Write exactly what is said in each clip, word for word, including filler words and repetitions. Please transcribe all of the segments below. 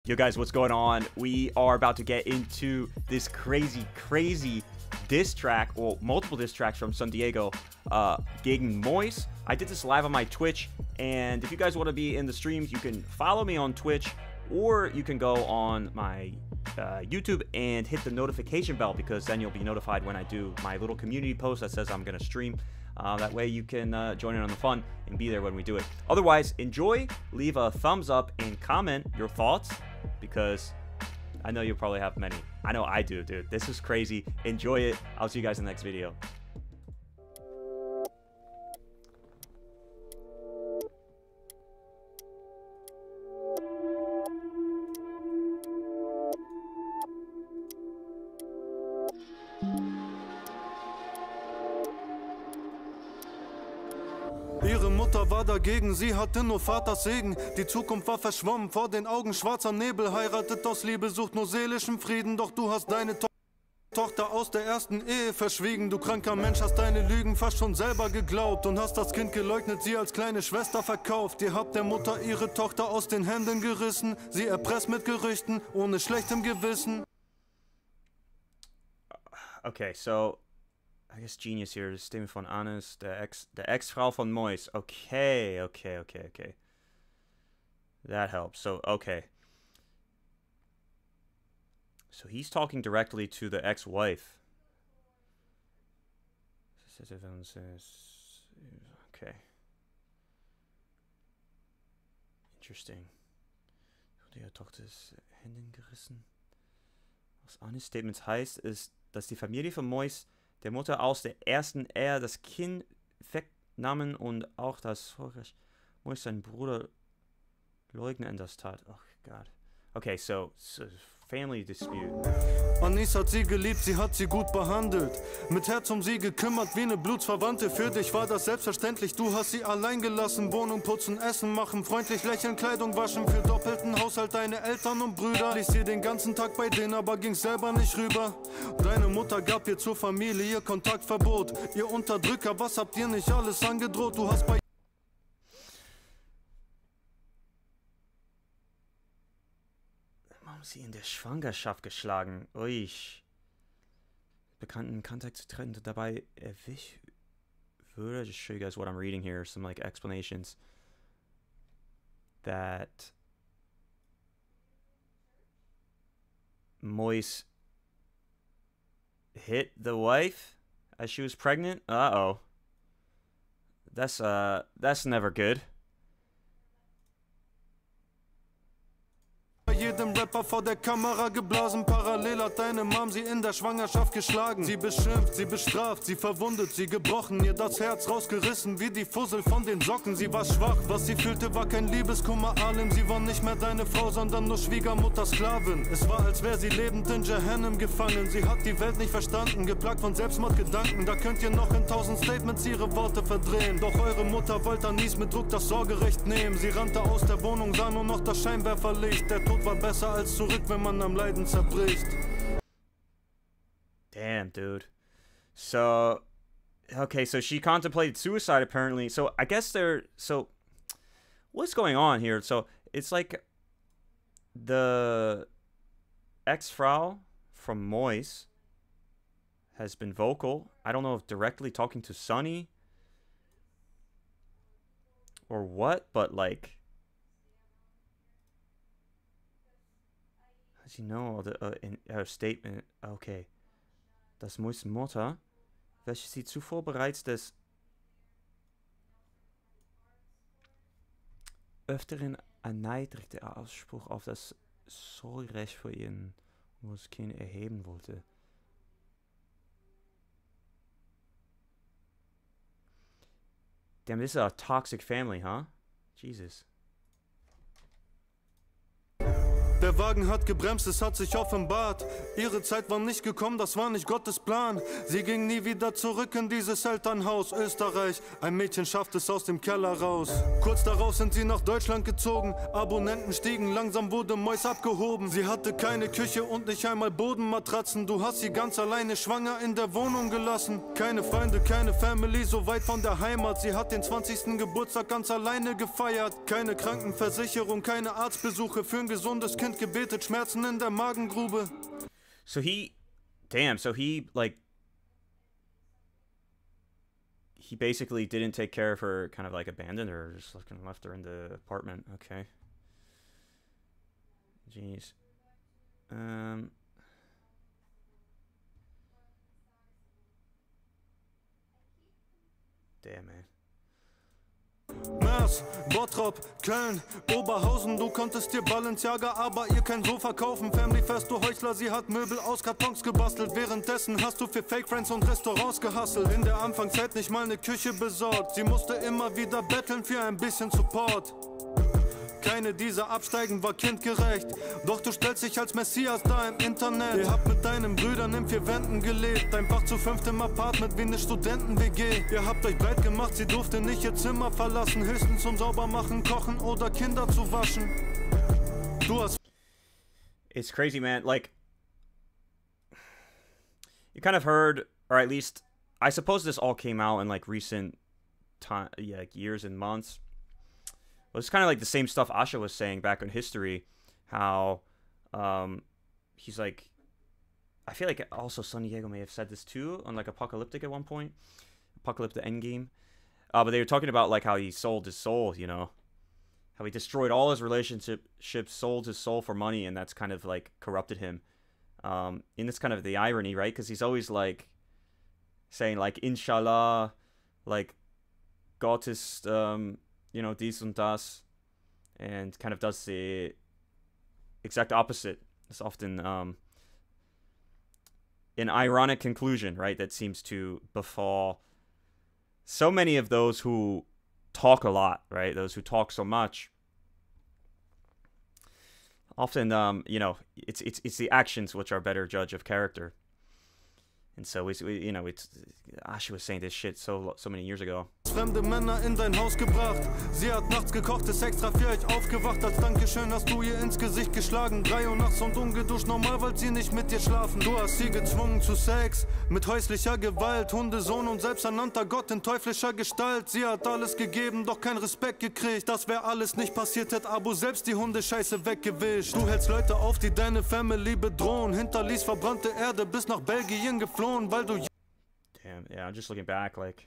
Yo guys, what's going on? We are about to get into this crazy, crazy diss track, or multiple diss tracks from San Diego uh, gegen Mois. I did this live on my Twitch, and if you guys want to be in the streams, you can follow me on Twitch, or you can go on my uh, YouTube and hit the notification bell, because then you'll be notified when I do my little community post that says I'm going to stream. Uh, that way you can uh, join in on the fun and be there when we do it. Otherwise, enjoy, leave a thumbs up, and comment your thoughts, because I know you'll probably have many. I know I do, dude. This is crazy. Enjoy it. I'll see you guys in the next video. Ihre Mutter war dagegen, sie hatte nur Vaters Segen. Die Zukunft war verschwommen, vor den Augen schwarzer Nebel. Heiratet aus Liebe, sucht nur seelischen Frieden. Doch du hast deine to Tochter aus der ersten Ehe verschwiegen. Du kranker Mensch, hast deine Lügen fast schon selber geglaubt und hast das Kind geleugnet, sie als kleine Schwester verkauft. Ihr habt der Mutter ihre Tochter aus den Händen gerissen. Sie erpresst mit Gerüchten, ohne schlechtem Gewissen. Okay, so I guess genius here. Das Statement von Anis, der Ex, der Ex-Frau von Mois. Okay, okay, okay, okay. That helps. So, okay. So he's talking directly to the ex-wife. Okay. Interesting. Die Tochter ist Händen gerissen. Was Anis Statements heißt, ist, dass die Familie von Mois der Mutter aus der ersten Ehe das Kind wegnahmen und auch das Vorrecht Mois sein Bruder leugnen das tat. Oh Gott. Okay, so, so family dispute. Anis hat sie geliebt, sie hat sie gut behandelt. Mit Herz um sie gekümmert wie eine Blutsverwandte. Für dich war das selbstverständlich, du hast sie allein gelassen. Wohnung putzen, Essen machen, freundlich lächeln, Kleidung waschen. Für doppelten Haushalt deine Eltern und Brüder. Ließ sie den ganzen Tag bei denen, aber ging's selber nicht rüber. Deine Mutter gab ihr zur Familie ihr Kontaktverbot. Ihr Unterdrücker, was habt ihr nicht alles angedroht? Du hast bei sie in der Schwangerschaft geschlagen. Ui. Bekannten Kontakt zu treten, dabei erwischt würde. Just show you guys what I'm reading here. Some like explanations that Mois hit the wife as she was pregnant. Uh oh. That's uh that's never good. jedem Rapper vor der Kamera geblasen. Parallel hat deine Mom sie in der Schwangerschaft geschlagen. Sie beschimpft, sie bestraft, sie verwundet, sie gebrochen. Ihr das Herz rausgerissen wie die Fussel von den Socken. Sie war schwach, was sie fühlte war kein Liebeskummer. Alim, sie war nicht mehr deine Frau, sondern nur Schwiegermutter Sklavin. Es war, als wäre sie lebend in Jahannam gefangen. Sie hat die Welt nicht verstanden, geplagt von Selbstmordgedanken. Da könnt ihr noch in tausend Statements ihre Worte verdrehen. Doch eure Mutter wollte Anis mit Druck das Sorgerecht nehmen. Sie rannte aus der Wohnung, sah nur noch das Scheinwerferlicht. Der Tod war besser als zurück, wenn man am Leiden zerbricht. Damn, dude. So, okay, so she contemplated suicide apparently. So I guess they're, so what's going on here? So it's like the ex-frau from Mois has been vocal. I don't know if directly talking to Sonny or what, but like, you know, the, uh, in her statement, okay, dass Mois Mutter, welche sie zuvor bereits des Öfteren erneidrigte Ausspruch auf das Sorgerecht für ihren Kind erheben wollte. Damn, this is a toxic family, huh? Jesus. Der Wagen hat gebremst, es hat sich offenbart. Ihre Zeit war nicht gekommen, das war nicht Gottes Plan. Sie ging nie wieder zurück in dieses Elternhaus, Österreich. Ein Mädchen schafft es aus dem Keller raus. Kurz darauf sind sie nach Deutschland gezogen. Abonnenten stiegen, langsam wurde Mois abgehoben. Sie hatte keine Küche und nicht einmal Bodenmatratzen. Du hast sie ganz alleine schwanger in der Wohnung gelassen. Keine Freunde, keine Family, so weit von der Heimat. Sie hat den zwanzigsten Geburtstag ganz alleine gefeiert. Keine Krankenversicherung, keine Arztbesuche für ein gesundes Kind. Kind gebetet, Schmerzen in der Magengrube. So he, damn, so he, like, he basically didn't take care of her, kind of like abandoned her, just fucking left her in the apartment. Okay. Jeez. Um. Damn, man. Mers, Bottrop, Köln, Oberhausen, du konntest dir Balenciaga, aber ihr kein Sofa kaufen. Family Fest, du Heuchler, sie hat Möbel aus Kartons gebastelt. Währenddessen hast du für Fake Friends und Restaurants gehustelt. In der Anfangszeit nicht mal eine Küche besorgt. Sie musste immer wieder betteln für ein bisschen Support. Keine dieser Absteigen war kindgerecht. Doch du stellst dich als Messias da im Internet. Ihr habt mit deinen Brüdern in vier Wänden gelebt. Ein Fach zu fünft im Apartment wie eine Studenten-W G. Ihr habt euch breit gemacht, sie durfte nicht ihr Zimmer verlassen. Höchstens zum Saubermachen, Kochen oder Kinder zu waschen. Du hast... It's crazy, man. Like, you kind of heard, or at least, I suppose this all came out in, like, recent time, yeah, like years and months. Well, it's kind of like the same stuff Asha was saying back in history, how um, he's like, I feel like also San Diego may have said this too on like Apocalyptic at one point, Apocalyptic Endgame, uh, but they were talking about like how he sold his soul, you know, how he destroyed all his relationships, sold his soul for money, and that's kind of like corrupted him. Um, and it's kind of the irony, right? Because he's always like saying like, Inshallah, like, Gott ist, um, you know, dies und das, and kind of does the exact opposite. It's often um, an ironic conclusion, right, that seems to befall so many of those who talk a lot, right, those who talk so much. Often, um, you know, it's it's it's the actions which are a better judge of character. And so we, we you know, it's Asha was saying this shit so so many years ago. Fremde Männer in dein Haus gebracht. Sie hat nachts gekocht, ist extra für euch aufgewacht. Als Dankeschön hast du ihr ins Gesicht geschlagen. Drei Uhr nachts und ungeduscht, normal wollt sie nicht mit dir schlafen. Du hast sie gezwungen zu Sex, mit häuslicher Gewalt. Hundesohn und selbsternannter Gott in teuflischer Gestalt. Sie hat alles gegeben, doch kein Respekt gekriegt. Das wär alles nicht passiert, hätt Abu selbst die Hundescheiße weggewischt. Du hältst Leute auf, die deine Family bedrohen. Hinterließ verbrannte Erde, bis nach Belgien geflohen, weil du... Damn, yeah, I'm just looking back, like...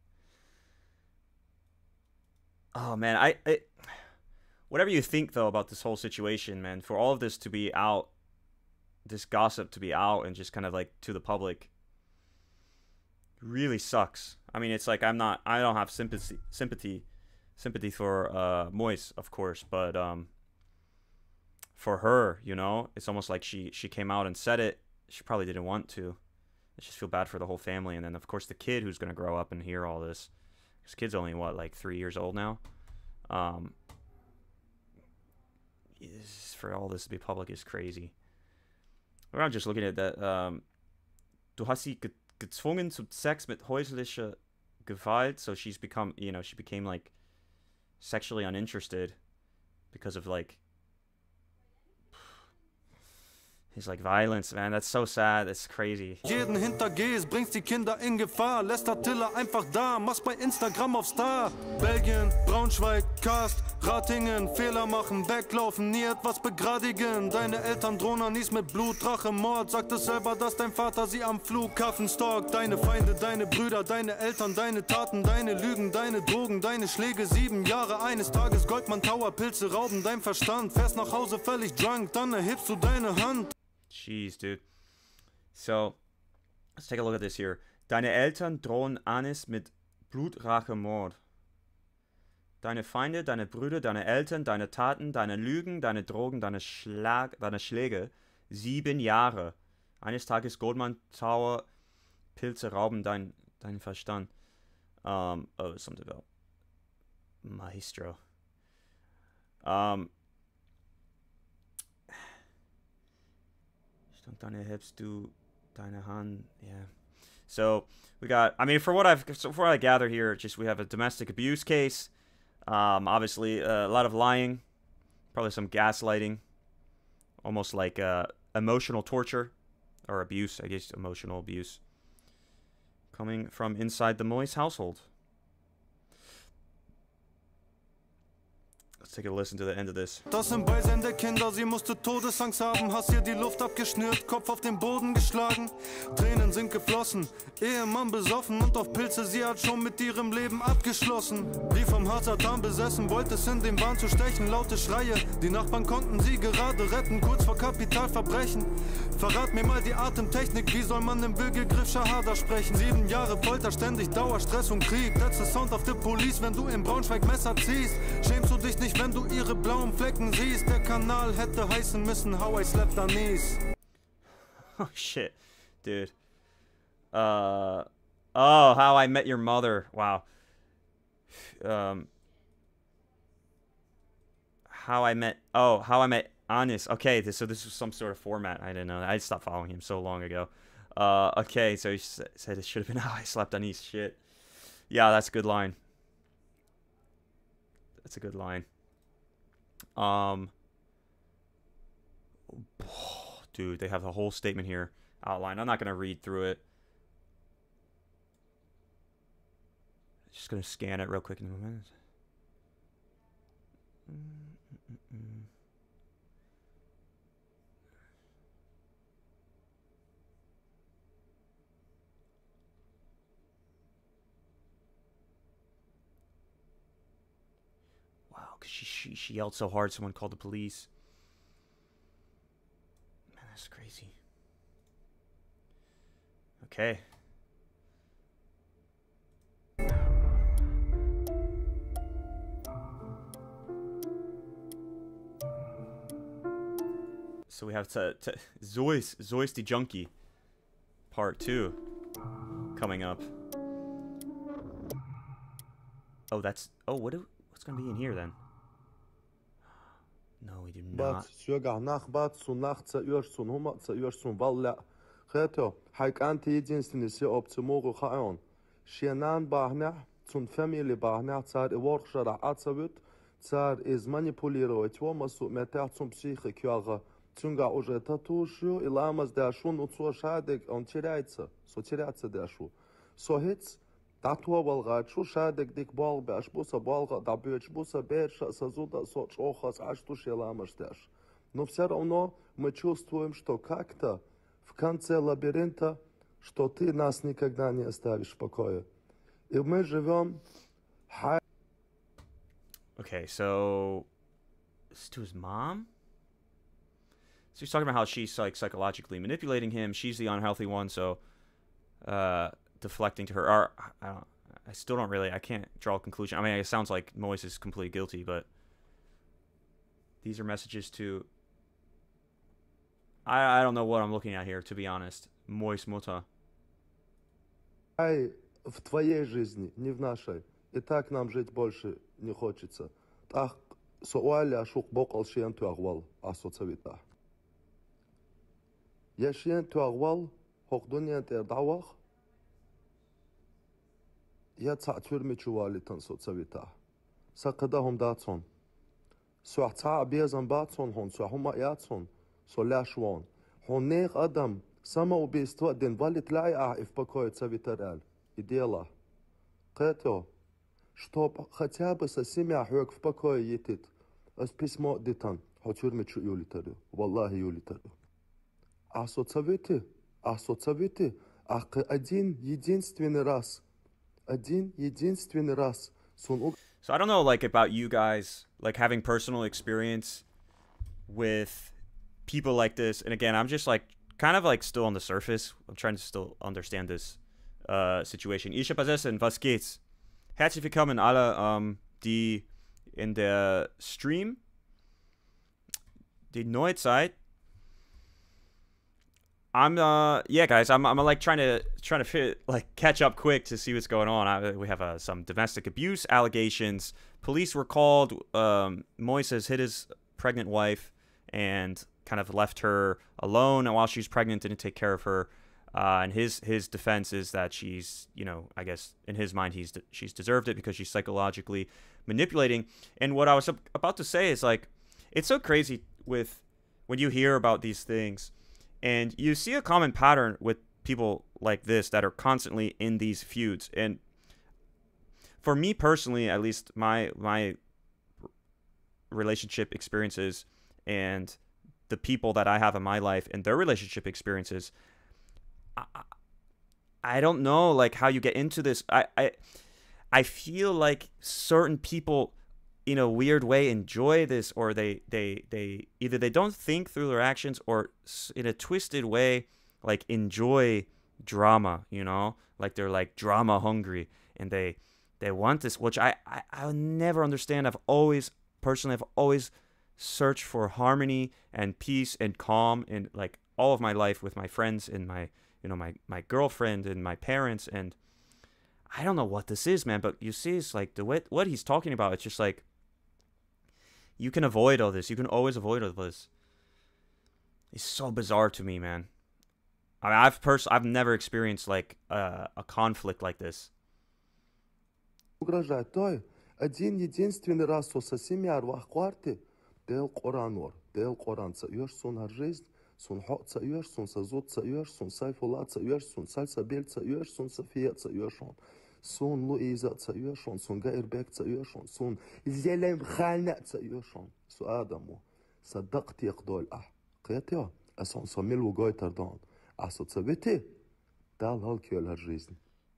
Oh, man, I, I... Whatever you think, though, about this whole situation, man, for all of this to be out, this gossip to be out and just kind of, like, to the public, really sucks. I mean, it's like, I'm not... I don't have sympathy, sympathy, sympathy for uh, Moise, of course, but, um... for her, you know, it's almost like she, she came out and said it. She probably didn't want to. I just feel bad for the whole family. And then, of course, the kid who's going to grow up and hear all this. This kid's only, what, like three years old now? Um, for all this to be public is crazy. Or I'm just looking at that. Um, du hast sie ge gezwungen zu Sex mit häuslicher Gewalt. So she's become, you know, she became, like, sexually uninterested because of, like, he's like, violence, man, that's so sad, that's crazy. Jeden hintergehst, bringst die Kinder in Gefahr. Lässt Attila einfach da, machst bei Instagram auf Star. Belgien, Braunschweig, Karst, Ratingen. Fehler machen, weglaufen, nie etwas begradigen. Deine Eltern drohen Anis mit Blut, Rache, Mord. Sagt es selber, dass dein Vater sie am Flughafen stalkt. Deine Feinde, deine Brüder, deine Eltern, deine Taten, deine Lügen, deine Drogen, deine Schläge. Sieben Jahre eines Tages, Goldman Tower, Pilze rauben dein Verstand. Fährst nach Hause völlig drunk, dann erhebst du deine Hand. Jeez, dude. So, let's take a look at this here. Deine Eltern drohen Anis mit Blutrache, Mord. Deine Feinde, deine Brüder, deine Eltern, deine Taten, deine Lügen, deine Drogen, deine, Schlag, deine Schläge. Sieben Jahre. Eines Tages Goldman Tower, Pilze rauben dein, deinen Verstand. Um, oh, something about Maestro. Um... Deine hebst du deine Hand, yeah. So we got, I mean, for what I've, so for what I gather here, just we have a domestic abuse case. Um, obviously uh, a lot of lying, probably some gaslighting, almost like uh, emotional torture or abuse, I guess, emotional abuse coming from inside the Moise household. Let's take a listen to the end of this. Das sind Beisende Kinder, sie musste Todesangst haben. Hast ihr die Luft abgeschnürt, Kopf auf den Boden geschlagen. Tränen sind geflossen, Ehemann besoffen und auf Pilze. Sie hat schon mit ihrem Leben abgeschlossen. Wie vom Satan besessen, wollte es in den Wahn zu stechen. Laute Schreie, die Nachbarn konnten sie gerade retten. Kurz vor Kapitalverbrechen. Verrat mir mal die Atemtechnik, wie soll man im Würgegriff Shahada sprechen? Sieben Jahre Folter, ständig Dauer, Stress und Krieg. That's the sound of the police, wenn du im Braunschweig Messer ziehst. Schämst du dich nicht, wenn du ihre blauen Flecken siehst? Der Kanal hätte heißen müssen How I Slept Anis. Oh shit, dude. Uh, oh, How I Met Your Mother. Wow. Um, How I Met. Oh, How I Met Anis. Okay, this, so this was some sort of format. I didn't know. I stopped following him so long ago. Uh, okay, so he said it should have been How I Slept Anis. Shit. Yeah, that's a good line. That's a good line. Um, dude, they have the whole statement here outlined. I'm not going to read through it. Just going to scan it real quick in a moment. Because she, she, she yelled so hard, someone called the police. Man, that's crazy. Okay. So we have to, to Zois, Zois the Junkie, part two, coming up. Oh, that's, oh, what do, what's gonna be in here then? No, we do not. Сёгах нахбат сунах цаёр сунхума цаёр сунвалла. Хето хайк анти единственный се оптимогу хаон. Шенан бахнах цун фамилии бахнах цар иворх шарах ацавют цар из манипулировать вомасу метах цун психикюага цунга уже татушу и ламаз дашун уцо шадек он теряется, со теряется дашу. Сохец Татуа балгачу шадек дик бал баш буса балга да бёч буса берша сазуда соч охас аж ту шеламашташ. Но все равно мы чувствуем, что как-то в конце лабиринта, что ты нас никогда не оставишь в покое. И мы живем. Okay, so this is to his mom. So he's talking about how she's like psychologically manipulating him. She's the unhealthy one, so uh. deflecting to her. Or, I don't. I still don't really. I can't draw a conclusion. I mean, it sounds like Moise is completely guilty, but these are messages to. I I don't know what I'm looking at here, to be honest. Moise Muta. Ай, в твоей жизни, не в нашей. И так нам жить больше не хочется. Так, суаля шук бокал шиен туагвал, асоцавита. Я шиен туагвал, хохдуния тердавах. Я цатюр мичували тансоцавита. Сакадахум датсон. Суахца абезан батсон хон, суахума ятсон, соляшвон. Хонех адам, самоубийство ден валит лая и в покое цавитараль. И дело. Кэто, чтоб хотя бы со семья хёк в покое етит. Аз письмо дитан, хотюр мичу юлитарю. Валлахи юлитарю. Асоцавити, асоцавити, ах один единственный раз. Один единственный раз. So I don't know, like, about you guys, like, having personal experience with people like this. And again, I'm just, like, kind of, like, still on the surface. I'm trying to still understand this uh, situation. Ich Basessen, was geht's? Herzlich willkommen alle, um, die in der Stream, die neue Zeit. I'm uh yeah guys I'm I'm like trying to trying to fit like catch up quick to see what's going on. I, we have uh, some domestic abuse allegations. Police were called. Um, Moise has hit his pregnant wife and kind of left her alone while she's pregnant. Didn't take care of her. Uh, and his his defense is that she's, you know, I guess in his mind he's she's deserved it because she's psychologically manipulating. And what I was about to say is, like, it's so crazy with when you hear about these things. And you see a common pattern with people like this that are constantly in these feuds. And for me personally, at least, my my relationship experiences and the people that I have in my life and their relationship experiences, I, I don't know like how you get into this. I, I I feel like certain people in a weird way enjoy this, or they they they either they don't think through their actions, or in a twisted way like enjoy drama, you know, like they're like drama hungry, and they they want this, which I I I'll never understand. I've always personally I've always searched for harmony and peace and calm in like all of my life with my friends and my you know my my girlfriend and my parents, and I don't know what this is, man, but you see it's like the what what he's talking about, it's just like you can avoid all this. You can always avoid all this. It's so bizarre to me, man. I mean, I've pers- I've never experienced like uh, a conflict like this. Угрожать той. Один единственный раз со всеми арвахкварты дел Коранор, дел Коран цаюш сун ар жизнь, сун хо цаюш, сун сазут цаюш, сун сайфула цаюш, сун сальсабель цаюш, сун София цаюш, сун Луиза цаюш, сун Гаирбек цаюш, сун Зелем Хальна цаюш, су Адаму. صدقت يقدول أح قيتيا أسون سميل وجاي تردان أسود سبتي دال هالكيول هالجيزن.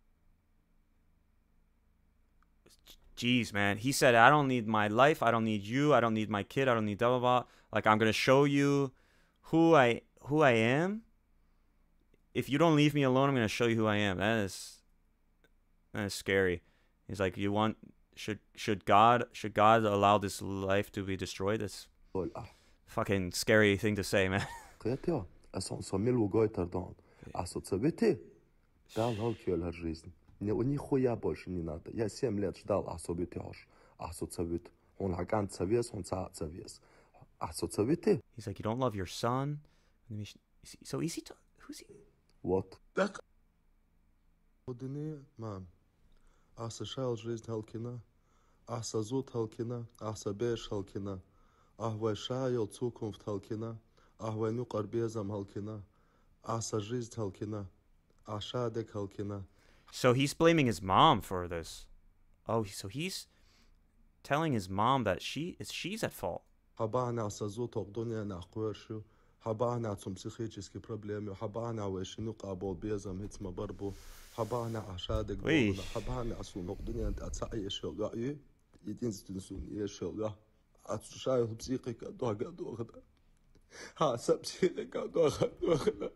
Jeez, man. He said, I don't need my life. I don't need you. I don't need my kid. I don't need blah, blah, blah. Like, I'm going to show you who I who I am. If you don't leave me alone, I'm going to show you who I am. That is, that is scary. He's like, you want, should should God, should God allow this life to be destroyed? That's fucking scary thing to say, man. قيتيا أسون سميل وجاي تردان أسود سبتي دال هالكيول هالجيزن. Нихуя больше не надо. Я семь лет ждал асобитеж. Асоцавит. Он хакан цавес, он ца цавес. Асоцавите. He's like, you don't love your son? So is he, t- who's he? What? Так. Одине, мам. Аса шайл жизнь халкина. Аса зут халкина. Аса беш халкина. Ахвай шайл цукунфт халкина. Ахвай ну карбезам халкина. Аса жизнь халкина. Ашадек халкина. So he's blaming his mom for this. Oh, so he's telling his mom that she is she's at fault. حبانا سازوت الدنيا ناقوشو حبانا zum psychische Probleme حبانا وشنو قابل بيزم هيت ما بربو حبانا عشادك بولا حبانا سو الدنيا انت اتسعي شغاي единственный сон я шелга отшаю психика дога дога ха психика дога дога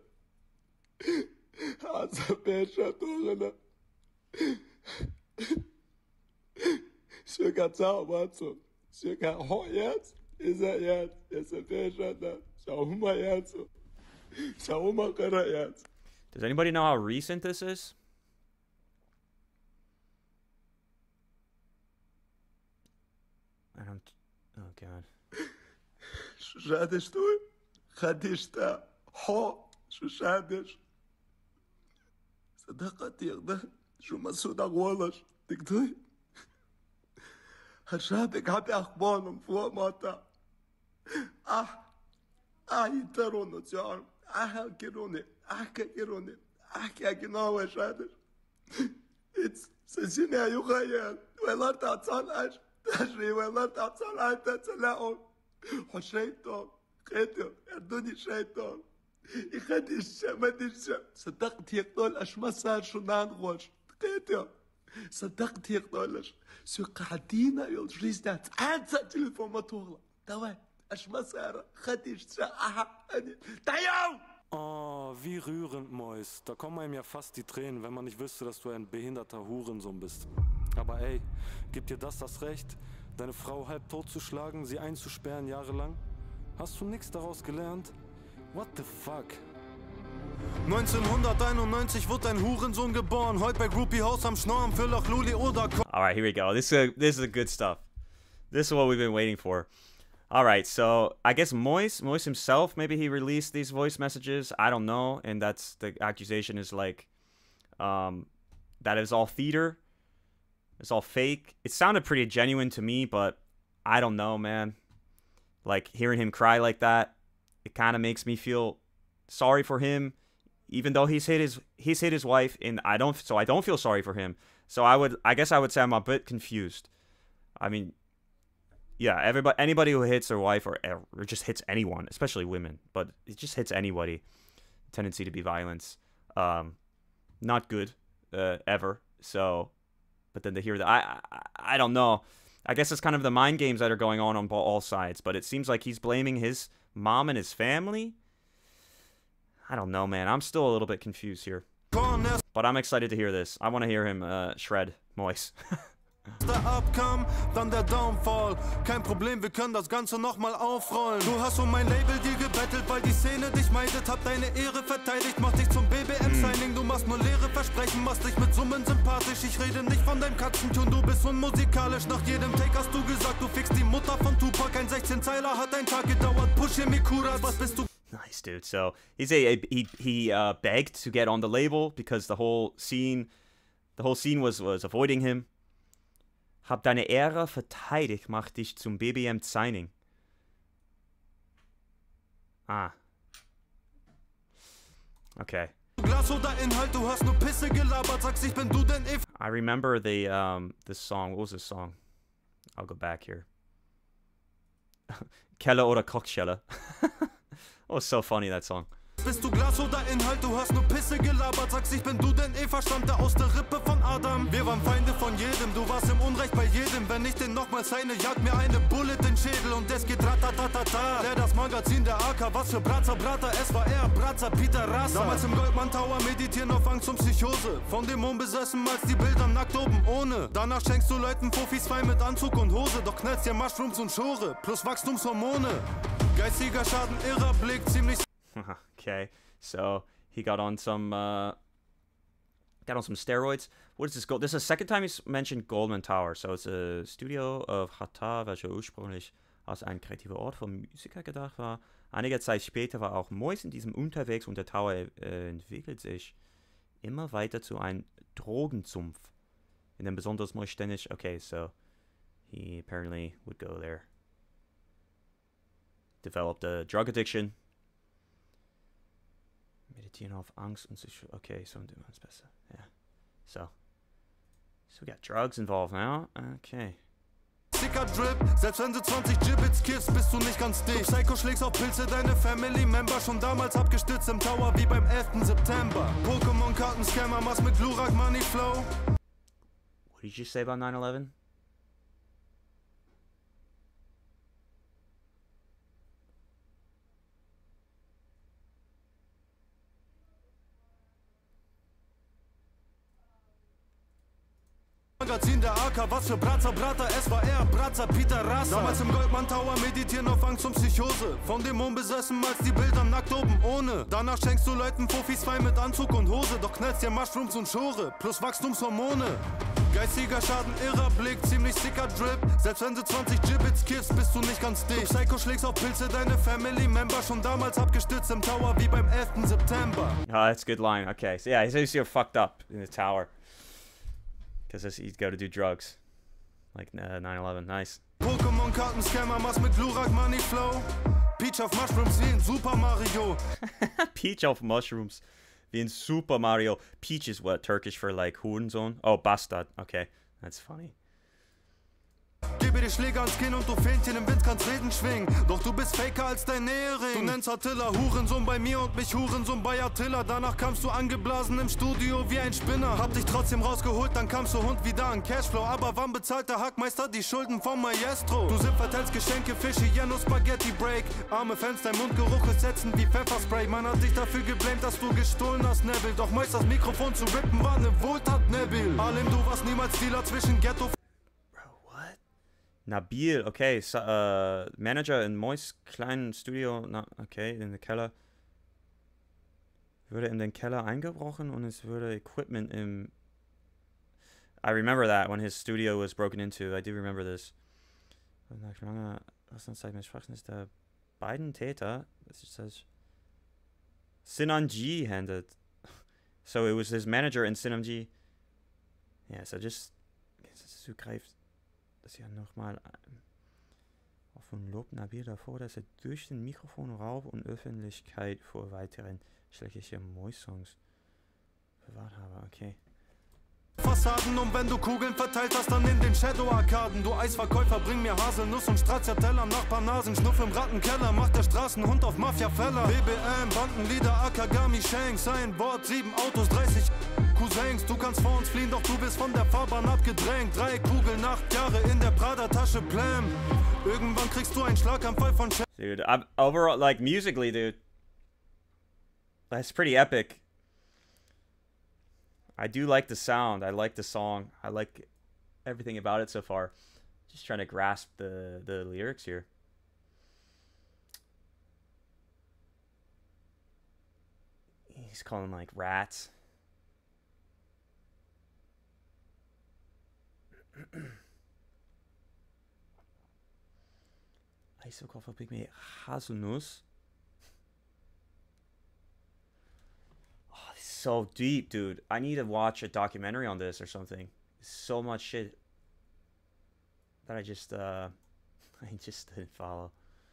ха запеша дога Sugar Zauberzu, Sugar Hoyaz, ist er jetzt, ist er besser da. Schau mal jetzt, schau mal jetzt. Does anybody know how recent this is? I don't. Oh God. Шадеш tu, хадиш ta, ho, шадеш. صدقت يقدر شو مسود أقوالش تقدر هشابك هبي أخبارهم فوق ماتا أه أه يترونه جار أه كيرونه أه كيرونه أه كيرونه شادر إتس سجني يخيل ولا تعطل تجري ولا تعطل تتلاقون حشيتون قيتو يردوني شيطان يخدش ما دش صدقت يقتل اش ما صار شو نانغوش قيتو صدقت يقتلش سو قاعدين يلجريزنات انت تليفون ما تغلى توا اش ما صار خدش اها تايو. Oh, wie rührend, Mois. Da kommen einem ja fast die Tränen, wenn man nicht wüsste, dass du ein behinderter Hurensohn bist. Aber ey, gibt dir das das Recht, deine Frau halb tot zu schlagen, sie einzusperren jahrelang? Hast du nichts daraus gelernt? What the fuck? neunzehnhunderteinundneunzig wurde ein Hurensohn geboren. Heute bei Groupie House am Schnorren für Loch Luli oder... Alright, here we go. This is, a, this is the good stuff. This is what we've been waiting for. Alright, so I guess Moise, Moise himself, maybe he released these voice messages. I don't know. And that's the accusation is like, um, that is all theater. It's all fake. It sounded pretty genuine to me, but I don't know, man. Like, hearing him cry like that, it kind of makes me feel sorry for him, even though he's hit his he's hit his wife, and I don't. So I don't feel sorry for him. So I would, I guess, I would say I'm a bit confused. I mean, Yeah, everybody, anybody who hits their wife or, or just hits anyone, especially women, but it just hits anybody, tendency to be violence. Um, not good, uh, ever. So, but then to hear that, I, I, I don't know. I guess it's kind of the mind games that are going on on all sides, but it seems like he's blaming his mom and his family. I don't know, man. I'm still a little bit confused here. But I'm excited to hear this. I want to hear him uh, shred Mois. Der abkam, dann der Downfall. Kein Problem, wir können das Ganze nochmal aufrollen. Du hast um mein Label dir gebettelt, weil die Szene dich meidet. Hab deine Ehre verteidigt, mach dich zum B B M-Signing. Du machst nur leere Versprechen, machst dich mit Summen sympathisch. Ich rede nicht von deinem Katzentun, du bist unmusikalisch. Nach jedem Take hast du gesagt, du fickst die Mutter von Tupac. Ein sechzehn-Zeiler hat ein Tag gedauert. Push mir Mikuras, was bist du? Nice, dude. So he's a, a he he uh, begged to get on the label because the whole scene, the whole scene was was avoiding him. Hab deine Ehre verteidigt, mach dich zum B B M-Signing. Ah. Okay. Glas oder Inhalt, du hast nur Pisse gelabert, sagst ich bin du denn eh. I remember the um this song. What was this song? I'll go back here. Keller oder Kochscheller. Oh, so funny, that song. Bist du Glas oder Inhalt, du hast nur Pisse gelabert, sagst ich bin du denn Eva, stammte aus der Rippe von Adam. Wir waren Feinde von jedem, du warst im Unrecht bei jedem. Wenn ich den nochmal seine, jagt mir eine Bullet in den Schädel und es geht ratatatata. Leer das Magazin der A K, was für Bratzer, Brater, es war er, Bratzer, Peter Rasa. Damals im Goldman Tower meditieren auf Angst und Psychose. Von Dämon besessen, malst die Bilder nackt oben ohne. Danach schenkst du Leuten Fufis zwei mit Anzug und Hose, doch knallst dir Mushrooms und Schore, plus Wachstumshormone. Geistiger Schaden, irrer Blick, ziemlich... Okay, so he got on some uh, got on some steroids. What is this? Gold? This is the second time he's mentioned Goldman Tower. So it's a studio of Hatta, welcher ursprünglich als ein kreativer Ort für Musiker gedacht war. Einige Zeit später war auch Mois in diesem unterwegs und der Tower äh, entwickelt sich immer weiter zu einem Drogensumpf. In dem besonders Mois ständig. Okay, so he apparently would go there. Developed a drug addiction. Meditieren auf Angst und sich. Okay, so do it's besser. Yeah. So. So we got drugs involved now. Okay. Dicker Drip, selbst wenn du zwanzig Gibbets kiffst, bist du nicht ganz dicht. Du Psycho schlägst auf Pilze, deine Family Member schon damals abgestürzt im Tower wie beim elften September. Pokémon-Karten-Scammer, machst mit Glurak Money Flow. What did you say about nine eleven? Magazin der A K, was für Bratzer, Brater, es war er, Bratzer, Peter Rasa. Damals im Goldman Tower meditieren auf Angst und Psychose. Von Dämon besessen, malst die Bilder nackt oben ohne. Danach schenkst du Leuten Fufis zwei mit Anzug und Hose, doch knallst dir Mushrooms und Schore, plus Wachstumshormone. Geistiger Schaden, irrer Blick, ziemlich sicker Drip. Selbst wenn du zwanzig Gibbets kiffst, bist du nicht ganz dicht. Du Psycho schlägst auf Pilze, deine Family Member schon damals abgestürzt im Tower wie beim elften September. Oh, that's a good line. Okay, so yeah, he says you're fucked up in the tower. Because he's got to do drugs. Like uh, nine eleven. Nice. Pokémon-Karten-Scammer, machst mit Glurak Money Flow. Peach auf Mushrooms wie in Super Mario. Peach auf Mushrooms wie in Super Mario. Peach is what? Turkish for like Hurensohn? Oh, Bastard. Okay, that's funny. Gebe dir Schläge ans Kinn und du Fähnchen im Wind kannst Reden schwingen. Doch du bist faker als dein Ehering. Du nennst Attila Hurensohn bei mir und mich Hurensohn bei Attila. Danach kamst du angeblasen im Studio wie ein Spinner. Hab dich trotzdem rausgeholt, dann kamst du Hund wieder an Cashflow. Aber wann bezahlt der Hackmeister die Schulden vom Maestro? Du Sim verteilst Geschenke, Fische, Jano Spaghetti Break. Arme Fans, dein Mundgeruch ist ätzend wie Pfefferspray. Man hat dich dafür geblamed, dass du gestohlen hast, Neville. Doch meist das Mikrofon zu rippen war ne Wohltat, Neville. Alim, du warst niemals Dealer zwischen Ghetto. Nabil, okay, so, uh, Manager in Mois kleinen Studio, na, okay, in den Keller. Würde in den Keller eingebrochen und es würde Equipment im... I remember that when his studio was broken into. I do remember this. Nach langer Zeit mit Sprachen ist der beiden Täter, das ist das Sinanji handed. So it was his manager in Sinanji. Yeah, so just zugreift. Das ja nochmal auf ein Lob Nabil davor, dass er durch den Mikrofonraub und Öffentlichkeit vor weiteren schlechten Mois-Songs bewahrt habe. Okay. Fassaden und wenn du Kugeln verteilt hast, dann in den Shadow-Arkaden. Du Eisverkäufer, bring mir Haselnuss und Stracciatella am Nachbarnasen. Schnuff im Rattenkeller, macht der Straßenhund auf Mafia-Feller. B B M, Bandenlieder, Akagami, Shanks. Ein Wort, sieben Autos, dreißig Cousins. Du kannst vor uns fliehen, doch du bist von der Fahrbahn abgedrängt. Drei Kugeln, acht Jahre in der Prada-Tasche, Plam. Irgendwann kriegst du einen Schlaganfall von Ch Dude, I'm overall, like, musically, dude, that's pretty epic. I do like the sound. I like the song. I like everything about it so far. Just trying to grasp the, the lyrics here. He's calling them like rats. Eisverkäufer bringt mir Haselnuss. So deep, dude. I need to watch a documentary on this or something. So much shit that I just uh I just didn't follow.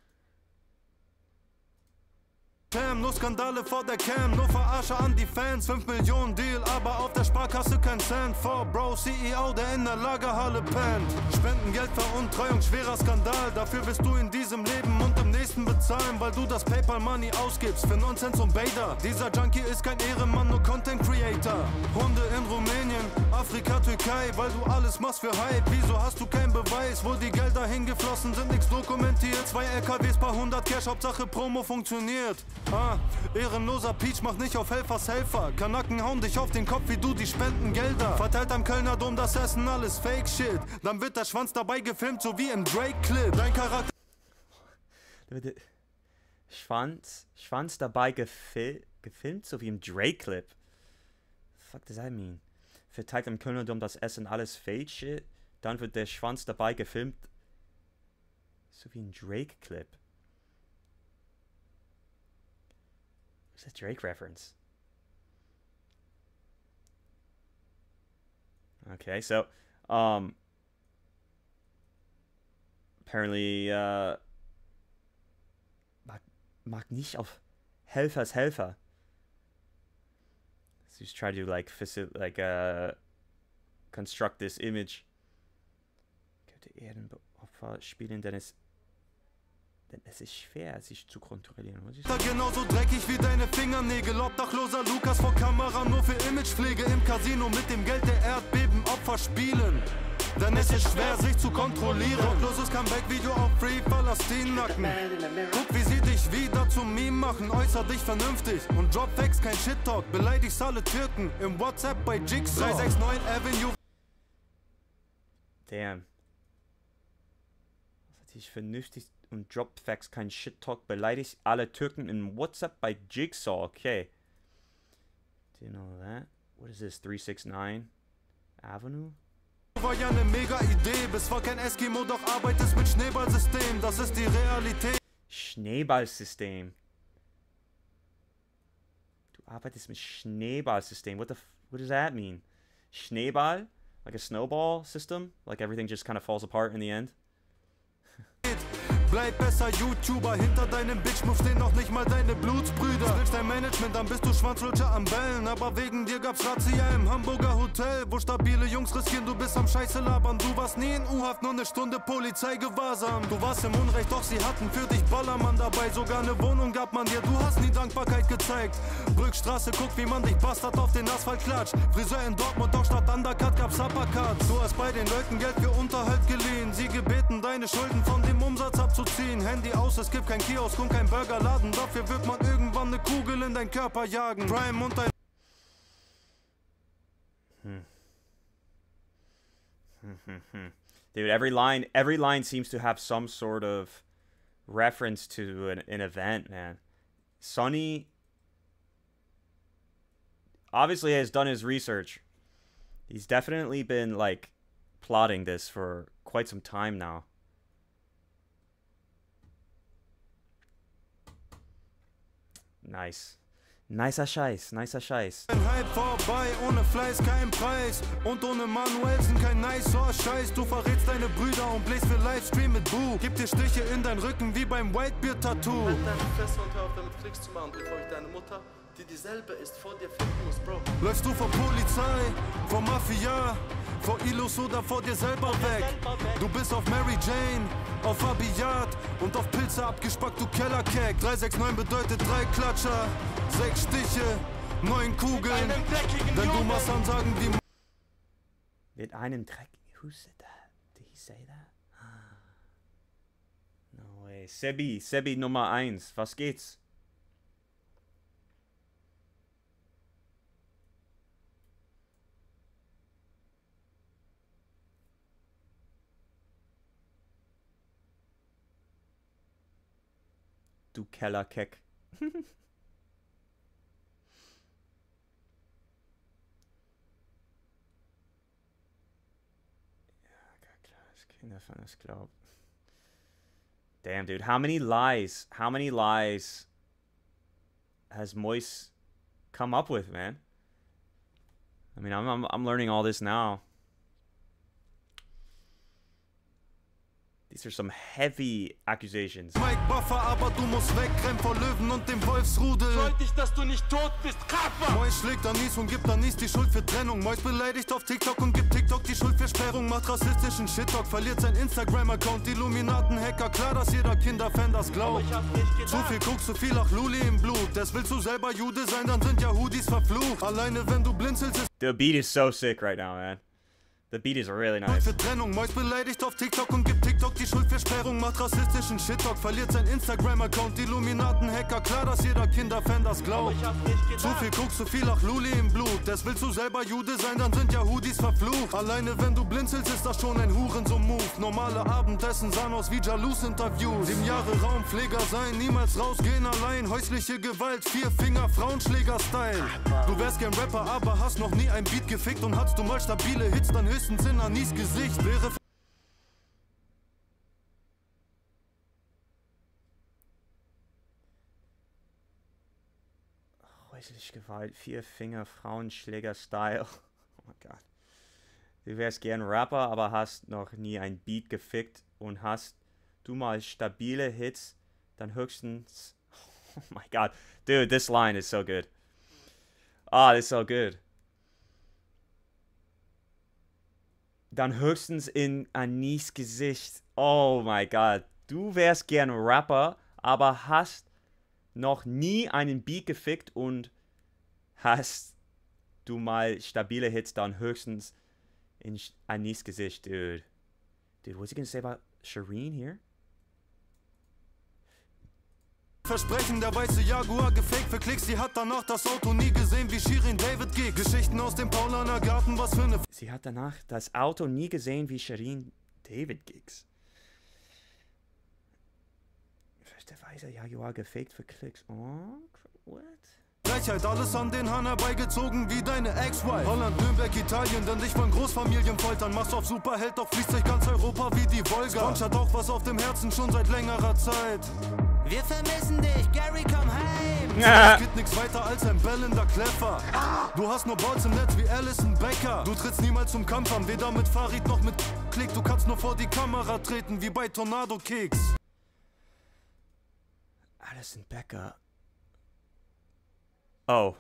Nur Skandale vor der Cam, nur Verarsche an die Fans. fünf Millionen Deal, aber auf der Sparkasse kein Cent. For Bro, C E O, der in der Lagerhalle pennt. Spendengeld, Veruntreuung, schwerer Skandal. Dafür wirst du in diesem Leben und im nächsten bezahlen, weil du das PayPal Money ausgibst für Nonsens und Bader. Dieser Junkie ist kein Ehrenmann, nur Content Creator. Hunde in Rumänien, Afrika, Türkei, weil du alles machst für Hype. Wieso hast du keinen Beweis, wo die Gelder hingeflossen sind, nichts dokumentiert. Zwei L K Ws, paar hundert Cash, Hauptsache Promo funktioniert. Ah, ehrenloser Peach macht nicht auf Helfers Helfer. Kanaken hauen dich auf den Kopf wie du die Spendengelder. Verteilt am Kölner Dom das Essen, alles Fake Shit. Dann wird der Schwanz dabei gefilmt, so wie im Drake-Clip. Dein Charakter... Schwanz, Schwanz dabei gefil gefilmt, so wie im Drake-Clip. Fuck does that mean? Verteilt am Kölner Dom das Essen, alles Fake Shit. Dann wird der Schwanz dabei gefilmt, so wie ein Drake-Clip. What's a Drake reference? Okay, so um apparently uh mag, mag nicht auf Helfers Helfer. So he's trying to like facil like uh construct this image. Könnte Erdenopfer spielen, denn es Denn es ist schwer, sich zu kontrollieren. Genauso dreckig wie deine Fingernägel. Obdachloser Lukas vor Kamera, nur für Imagepflege. Im Casino mit dem Geld der Erdbebenopfer spielen. Denn es ist schwer, sich zu kontrollieren. Gottloses Comeback-Video auf Free Palästin-Nacken. Guck, wie sie dich wieder zum Meme machen. Äußer dich vernünftig und drop Facts, kein Shit-Talk. Beleidigst alle Türken im WhatsApp bei Jigsaw. drei sechs neun Avenue. Damn. Was hat dich vernünftig und Drop Facts, kein Shit-Talk, beleidigt alle Türken in WhatsApp bei Jigsaw. Okay. Didn't know that. What is this? three six nine Avenue? War ja eine mega Idee, bis war kein Eskimo, doch arbeitest mit Schneeballsystem. Das ist die Realität. Schneeballsystem. Du arbeitest mit Schneeballsystem. What the f what does that mean? Schneeball? Like a snowball system? Like everything just kind of falls apart in the end? Bleib besser YouTuber, hinter deinem Bitch-Move stehen noch nicht mal deine Blutsbrüder. Snitch dein Management, dann bist du Schwanzlutscher am Bellen. Aber wegen dir gab's Razzia im Hamburger Hotel, wo stabile Jungs riskieren, du bist am Scheiße labern. Du warst nie in U-Haft, nur eine Stunde Polizeigewahrsam. Du warst im Unrecht, doch sie hatten für dich Ballermann dabei. Sogar eine Wohnung gab man dir, du hast nie Dankbarkeit gezeigt. Brückstraße, guck wie man dich Bastard auf den Asphalt klatscht. Friseur in Dortmund, doch statt Undercut gab's Uppercuts. Du hast bei den Leuten Geld für Unterhalt geliehen. Sie gebeten, deine Schulden von dem Umsatz abzuziehen. Handy aus, es gibt kein Kiosk und kein Burgerladen. Dafür wird man irgendwann eine Kugel in deinen Körper jagen. Prime und dein... Hmm. Hmm, hmm, hmm. Dude, every line, every line seems to have some sort of reference to an, an event, man. Sonny obviously has done his research. He's definitely been, like, plotting this for quite some time now. Nice. Nicer Scheiß, nicer Scheiß. Ein Hype vorbei, ohne Fleiß kein Preis. Und ohne Manuelsen kein nicer Scheiß. Du verrätst deine Brüder und bläst für Livestream mit Boo. Gib dir Stiche in dein Rücken wie beim Whitebeard-Tattoo. Halt deine Fresse und hör auf damit Klicks zu machen, bevor ich deine Mutter die dieselbe ist, vor dir finden muss, Bro. Läufst du vor Polizei, vor Mafia, vor Ilus oder vor dir selber weg? Du bist auf Mary Jane, auf Abiyat und auf Pilze abgespackt, du Kellerkeck. drei sechs neun bedeutet drei Klatscher, sechs Stiche, neun Kugeln. Wenn du machst Ansagen wie... Mit einem Dreck... Who said that? Did he say that? No way. Sebi, Sebi Nummer eins. Was geht's? Du Kellerkeck. Damn, dude. How many lies? How many lies has Moise come up with, man? I mean, I'm, I'm, I'm learning all this now. These are some heavy accusations. Mike Buffer, aber du musst wegrennen vor Löwen und dem Wolfsrudel. Freut dich, dass du nicht tot bist, Kappa! Mois schlägt Anis und gibt Anis die Schuld für Trennung. Mois beleidigt auf TikTok und gibt TikTok die Schuld für Sperrung. Macht rassistischen Shit-Talk, verliert sein Instagram-Account. Illuminaten-Hacker, klar, dass jeder Kinderfan das glaubt. Zu viel guckst, zu viel, ach Luli im Blut. Das willst du selber Jude sein, dann sind ja Hoodies verflucht. Alleine wenn du blinzelst ist... The beat is so sick right now, man. The beat is really nice. Für Trennung, Mois beleidigt auf TikTok und gibt TikTok die Schuld für Sperrung. Macht rassistischen Shit-Talk, verliert sein Instagram-Account. Illuminaten-Hacker, klar, dass jeder Kinderfan das glaubt. Zu viel guckst, zu viel, ach Luli im Blut. Das willst du selber Jude sein, dann sind ja Hoodies verflucht. Alleine wenn du blinzelst, ist das schon ein Hurensohn-Move. Normale Abendessen sahen aus wie Jalous-Interviews. Sieben Jahre Raumpfleger sein, niemals rausgehen allein. Häusliche Gewalt, vier Finger, Frauenschläger-Style. Du wärst gern Rapper, aber hast noch nie ein Beat gefickt. Und hast du mal stabile Hits, dann höchstens in Anis Gesicht wäre... Häusliche Gewalt, vier Finger, Frauenschläger-Style. Oh mein Gott. Du wärst gern Rapper, aber hast noch nie ein Beat gefickt. Und hast du mal stabile Hits, dann höchstens... Oh my God. Dude, this line is so good. Ah, oh, this is so good. Dann höchstens in Anis Gesicht. Oh my God. Du wärst gern Rapper, aber hast noch nie einen Beat gefickt und hast du mal stabile Hits, dann höchstens in Anis Gesicht, dude. Dude, what's he gonna say about Shireen here? Versprechen, der weiße Jaguar gefaked für Klicks. Sie hat danach das Auto nie gesehen, wie Shirin David geht. Geschichten aus dem Paulaner Garten, was für eine... Sie hat danach das Auto nie gesehen, wie Shirin David Gigs. Der weiße Jaguar gefaked für Klicks. Oh, what? Gleichheit, alles an den Hahn herbeigezogen wie deine Ex-Wife. Holland, Nürnberg, Italien, denn dich wollen Großfamilien foltern. Machst auf Superheld, doch fließt durch ganz Europa wie die Wolga. Sponge hat auch was auf dem Herzen, schon seit längerer Zeit. Wir vermissen dich, Gary, komm heim! Es geht nix weiter als ein bellender Kleffer. Du hast nur Balls im Netz wie Alison Becker. Du trittst niemals zum Kampf an, weder mit Farid noch mit Klick. Du kannst nur vor die Kamera treten, wie bei Tornado Keks. Alison Becker. Oh.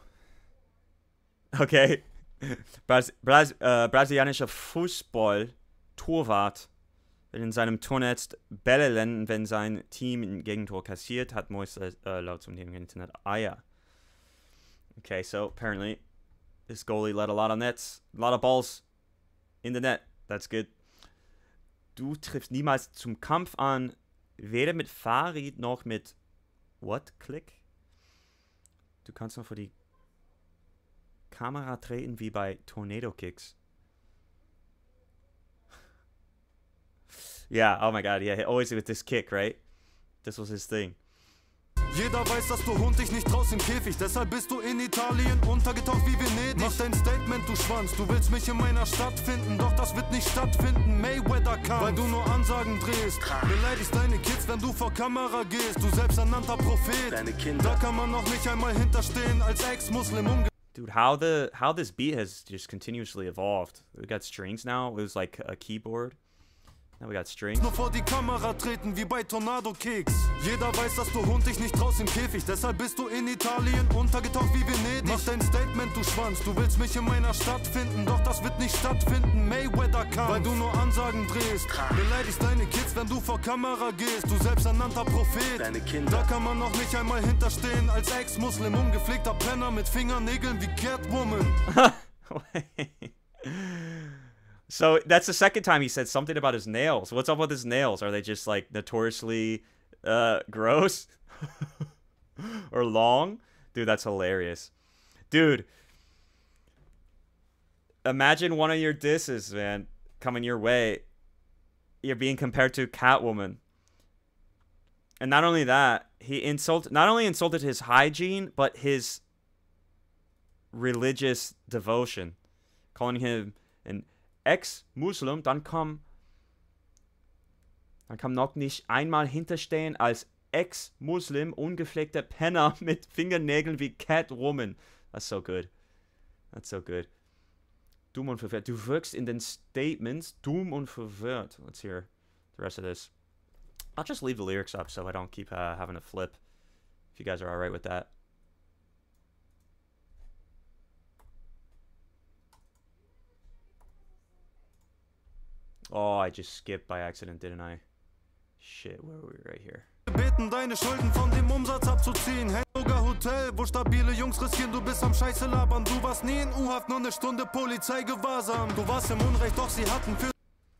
Okay. Bras Bras äh, brasilianischer Fußball-Torwart will in seinem Tornetz Bälle landen, wenn sein Team ein Gegentor kassiert, hat Moise äh, laut zum Internet Eier. Okay, so apparently this goalie led a lot of nets, a lot of balls in the net. That's good. Du triffst niemals zum Kampf an, weder mit Farid noch mit What? Klick? Du kannst noch vor die Kamera treten wie bei Tornado Kicks. Yeah, oh my God, yeah, always with this kick, right? This was his thing. Jeder weiß, dass du Hund dich nicht traust im Käfig. Deshalb bist du in Italien untergetaucht wie Venedig. Mach dein Statement, du Schwanz. Du willst mich in meiner Stadt finden, doch das wird nicht stattfinden. Mayweather-Kampf, weil du nur Ansagen drehst. Beleidigst deine Kids, wenn du vor Kamera gehst. Du selbsternannter Prophet. Deine Kinder. Da kann man noch nicht einmal hinterstehen als Ex-Muslim umge... Dude, how the how this beat has just continuously evolved. We got strings now. It was like a keyboard. Now we got strings. Nur vor die Kamera treten wie bei Tornado Keks. Jeder weiß, dass du Hund dich nicht traust im Käfig. Deshalb bist du in Italien untergetaucht wie Venedig. Mach dein Statement, du Schwanz. Du willst mich in meiner Stadt finden, doch das wird nicht stattfinden. Mayweather Kampf, weil du nur Ansagen drehst. Beleidigst deine Kids, wenn du vor Kamera gehst. Du selbsternannter Prophet. Deine Kinder. Da kann man noch nicht einmal hinterstehen. Als Ex-Muslim, ungepflegter Penner mit Fingernägeln wie Catwoman. So that's the second time he said something about his nails. What's up with his nails? Are they just like notoriously uh, gross or long? Dude, that's hilarious. Dude, imagine one of your disses, man, coming your way. You're being compared to Catwoman. And not only that, he insulted, not only insulted his hygiene, but his religious devotion. Calling him an Ex-Muslim, dann kam, dann kam noch nicht einmal hinterstehen als Ex-Muslim, ungepflegter Penner mit Fingernägeln wie Catwoman. That's so good. That's so good. Dumm und verwirrt. Du wirkst in den Statements dumm und verwirrt. Let's hear the rest of this. I'll just leave the lyrics up so I don't keep uh, having to flip. If you guys are alright with that. Oh, I just skipped by accident, didn't I? Shit, where were we? Right here. Beten deine Schulden von dem Umsatz abzuziehen. Hey, sogar Hotel, wo stabile Jungs riskieren. Du bist am Scheiße labern. Du warst nie in U-Haft, nur eine Stunde Polizeigewahrsam. Du warst im Unrecht, doch sie hatten für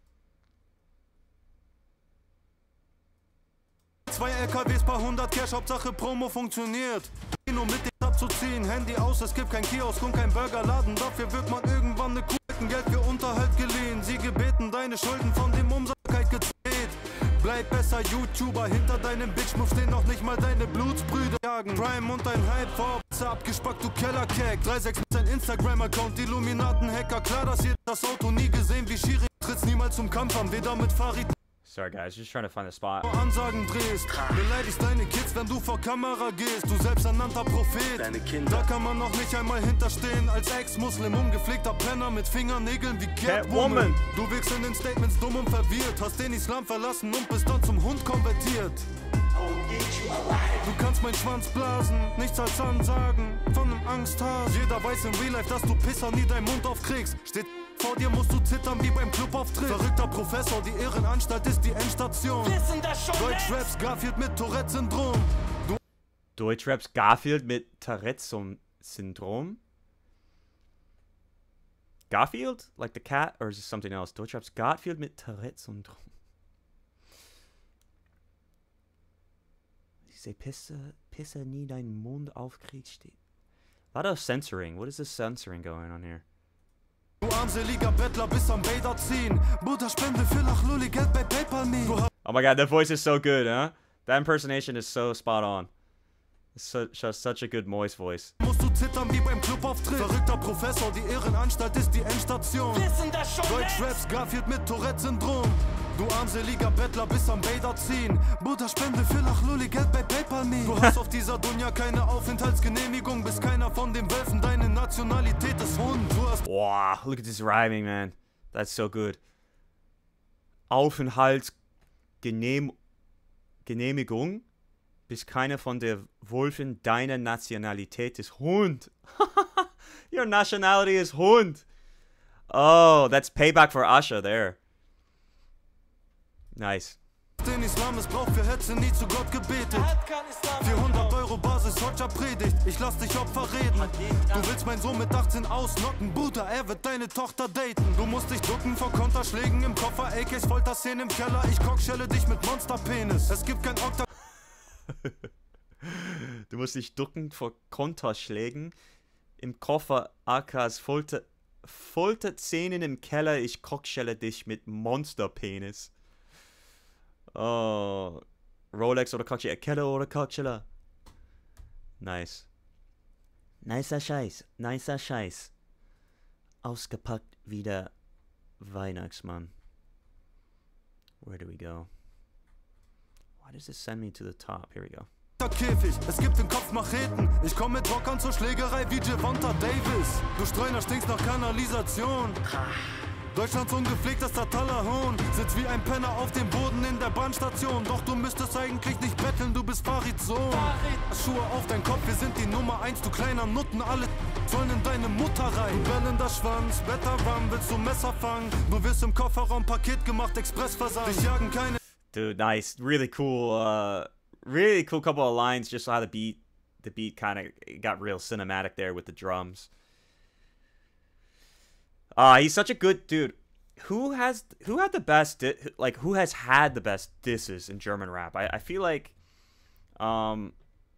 zwei L K Ws, paar hundert Cash, Hauptsache Promo funktioniert. Nur mit dem abzuziehen, Handy aus, es gibt kein Kiosk und kein Burgerladen. Dafür wird man irgendwann eine Kuh, Geld für Unterhalt geliehen. Sie gebeten, deine Schulden von dem Umsatz gezählt. Bleib besser YouTuber, hinter deinem Bitch-Move stehen noch nicht mal deine Blutsbrüder. Jagen Prime und dein Hype vor, abgespackt, du Kellerkeck. drei sechs dein Instagram-Account, Illuminaten-Hacker. Klar, dass ihr das Auto nie gesehen, wie Schiri tritt's niemals zum Kampf an, weder mit Farid. Sorry guys, just trying to find a spot. Ansagen drehst, beleidigst deine Kids, wenn du vor Kamera gehst. Du selbsternannter Prophet. Deine Kinder. Da kann man noch nicht einmal hinterstehen. Als Ex-Muslim, ungepflegter Penner mit Fingernägeln wie Catwoman. Du wirkst in den Statements dumm und verwirrt. Hast den Islam verlassen und bist dann zum Hund konvertiert. Du kannst meinen Schwanz blasen, nichts als Ansagen von einem Angsthasen. Jeder weiß im Real Life, dass du Pisser nie deinen Mund aufkriegst. Steht vor dir, musst du zittern wie beim Clubauftritt. Verrückter Professor, die Ehrenanstalt ist die Endstation. Deutschraps Garfield mit Tourette-Syndrom. Deutschraps Garfield mit Tourette-Syndrom? Garfield? Like the cat? Or is it something else? Deutschraps Garfield mit Tourette-Syndrom. Say Pisser, Pisser nie deinen Mund aufkriegst. A lot of censoring. What is this censoring going on here? Du armseliger Bettler bis am Bader ziehen. Butter Spende für Lachluli, Geld bei PayPal me. Oh my god, that voice is so good, huh? That impersonation is so spot on. It's such, such a good Moist voice. Musst du zittern wie beim Clubauftritt. Verrückter Professor, die Ehrenanstalt ist die Endstation. Deutschraps Garfield mit Tourette-Syndrom. Du armseliger Bettler bis am Bader ziehen. Butter Spende für Lachluli, Geld bei PayPal me. Du hast auf dieser Dunja keine Aufenthaltsgenehmigung. Bist keiner von den Wölfen, deine Nationalität ist Hund. Du hast wow, look at this rhyming, man. That's so good. Aufenthaltsgenehmigung. Bist keiner von der Wölfen, deine Nationalität ist Hund. Your nationality is Hund. Oh, that's payback for Asha there. Nice. Den Islam missbraucht für Hetze, nie zu Gott gebetet. vierhundert Euro Basis, Hodja predigt. Ich lass dich Opfer reden. Du willst meinen Sohn mit achtzehn ausnocken. Bruder, er wird deine Tochter daten. Du musst dich ducken vor Konterschlägen im Koffer. A Ks, Folterszenen im Keller. Ich cockschelle dich mit Monsterpenis. Es gibt kein Okta... Du musst dich ducken vor Konterschlägen im Koffer. A Ks, Folter... Folterzähnen im Keller. Ich cockschelle dich mit Monsterpenis. Oh, Rolex oder Cocktail, Keller oder Cocktail. Nice. Nicer Scheiß, nicer Scheiß. Ausgepackt wie der Weihnachtsmann. Where do we go? Why does this send me to the top? Here we go. Käfig, es gibt im Kopf Macheten. Ich komm mit Rockern zur Schlägerei wie Gervonta Davis. Du Streuner stinkst nach Kanalisation. Deutschlands ungepflegtester Talahorn. Sitzt wie ein Penner auf dem Boden in der Bahnstation. Doch du müsstest eigentlich nicht betteln, du bist Farids Sohn. Schuhe auf dein Kopf, wir sind die Nummer eins, du kleiner Nutten. Alle sollen in deine Mutter rein. Du bellender Schwanz, Wetterwarm, willst du Messer fangen? Du wirst im Kofferraum Paket gemacht, Expressversand. Dich jagen keine... Dude, nice. Really cool, uh, really cool couple of lines, just how the beat, the beat kind of got real cinematic there with the drums. Uh, he's such a good dude. Who has, who had the best, di like, who has had the best disses in German rap? I, I feel like, um,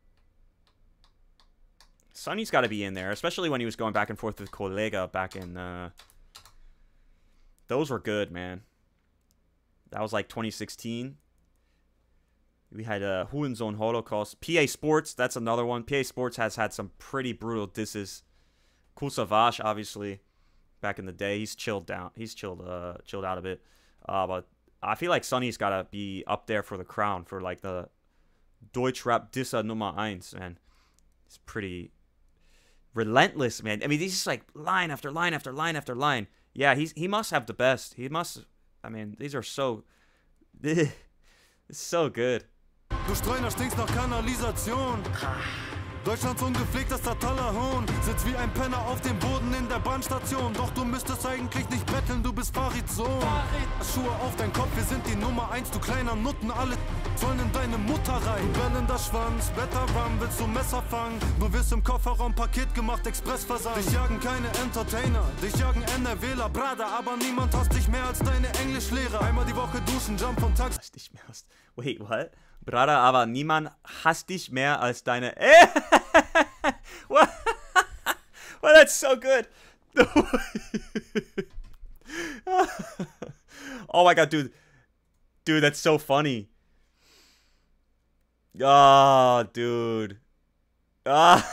Sonny's got to be in there, especially when he was going back and forth with Kollega back in, uh, those were good, man. That was like twenty sixteen. We had uh, Hurensohn Holocaust. P A Sports, that's another one. P A Sports has had some pretty brutal disses. Kool Savas, obviously, back in the day. He's chilled down. He's chilled uh, chilled out a bit. Uh, but I feel like Sonny's got to be up there for the crown, for like the Deutsch Rap Disser Nummer eins, man. It's pretty relentless, man. I mean, he's just like line after line after line after line. Yeah, he's he must have the best. He must... I mean, these are so... It's so good. Du Streuner stinkst nach Kanalisation. Deutschlands ungepflegtester Talahorn. Sitzt wie ein Penner auf dem Boden in der Bahnstation. Doch du müsstest eigentlich nicht betteln, du bist Farids Sohn. Schuhe auf dein Kopf, wir sind die Nummer eins, du kleiner Nutten. Alle sollen in deine Mutter rein. Du bellender Schwanz, Wetterwarm, willst du Messer fangen? Du wirst im Kofferraum Paket gemacht, Expressversand. Dich jagen keine Entertainer, dich jagen NRWler, Brother. Aber niemand hasst dich mehr als deine Englischlehrer. Einmal die Woche duschen, Jump vom Taxi. Hasst dich mehr als... Wait, what? Brother, aber niemand hasst dich mehr als deine... What? Well, that's so good. Oh my god, dude. Dude, that's so funny. Oh, dude. Oh.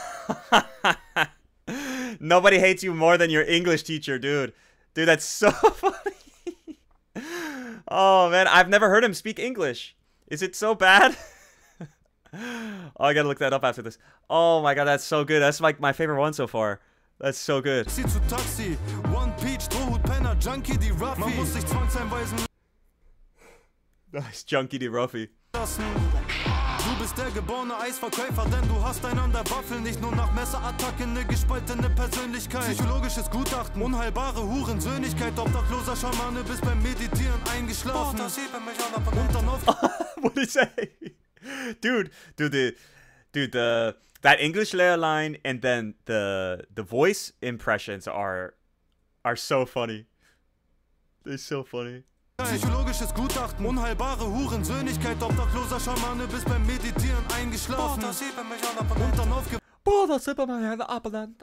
Nobody hates you more than your English teacher, dude. Dude, that's so funny. Oh, man, I've never heard him speak English. Is it so bad? Oh, I gotta look that up after this. Oh my god, that's so good. That's like my favorite one so far. That's so good. Taxi, One Peach, Drohhut, Penner, Junkie, die Ruffy. Man muss sich zwangseinweisen Nice, Junkie, die Ruffy. lassen. Du bist der geborene Eisverkäufer, denn du hast einen an der Waffel. Nicht nur nach Messerattacke, ne gespaltene Persönlichkeit. Psychologisches Gutachten, unheilbare Hurensöhnigkeit. Obdachloser Schamane, bis beim Meditieren eingeschlafen. Und dann auf... What did he say? Dude, dude, the, dude, the that English layer line and then the the voice impressions are are so funny. They're so funny. Psychologisches Gutachten, unheilbare Hurensöhnigkeit. Obdachloser Schamane, bis beim Meditieren eingeschlafen. Und dann aufge... Boah, das sieht man ja abgelernt.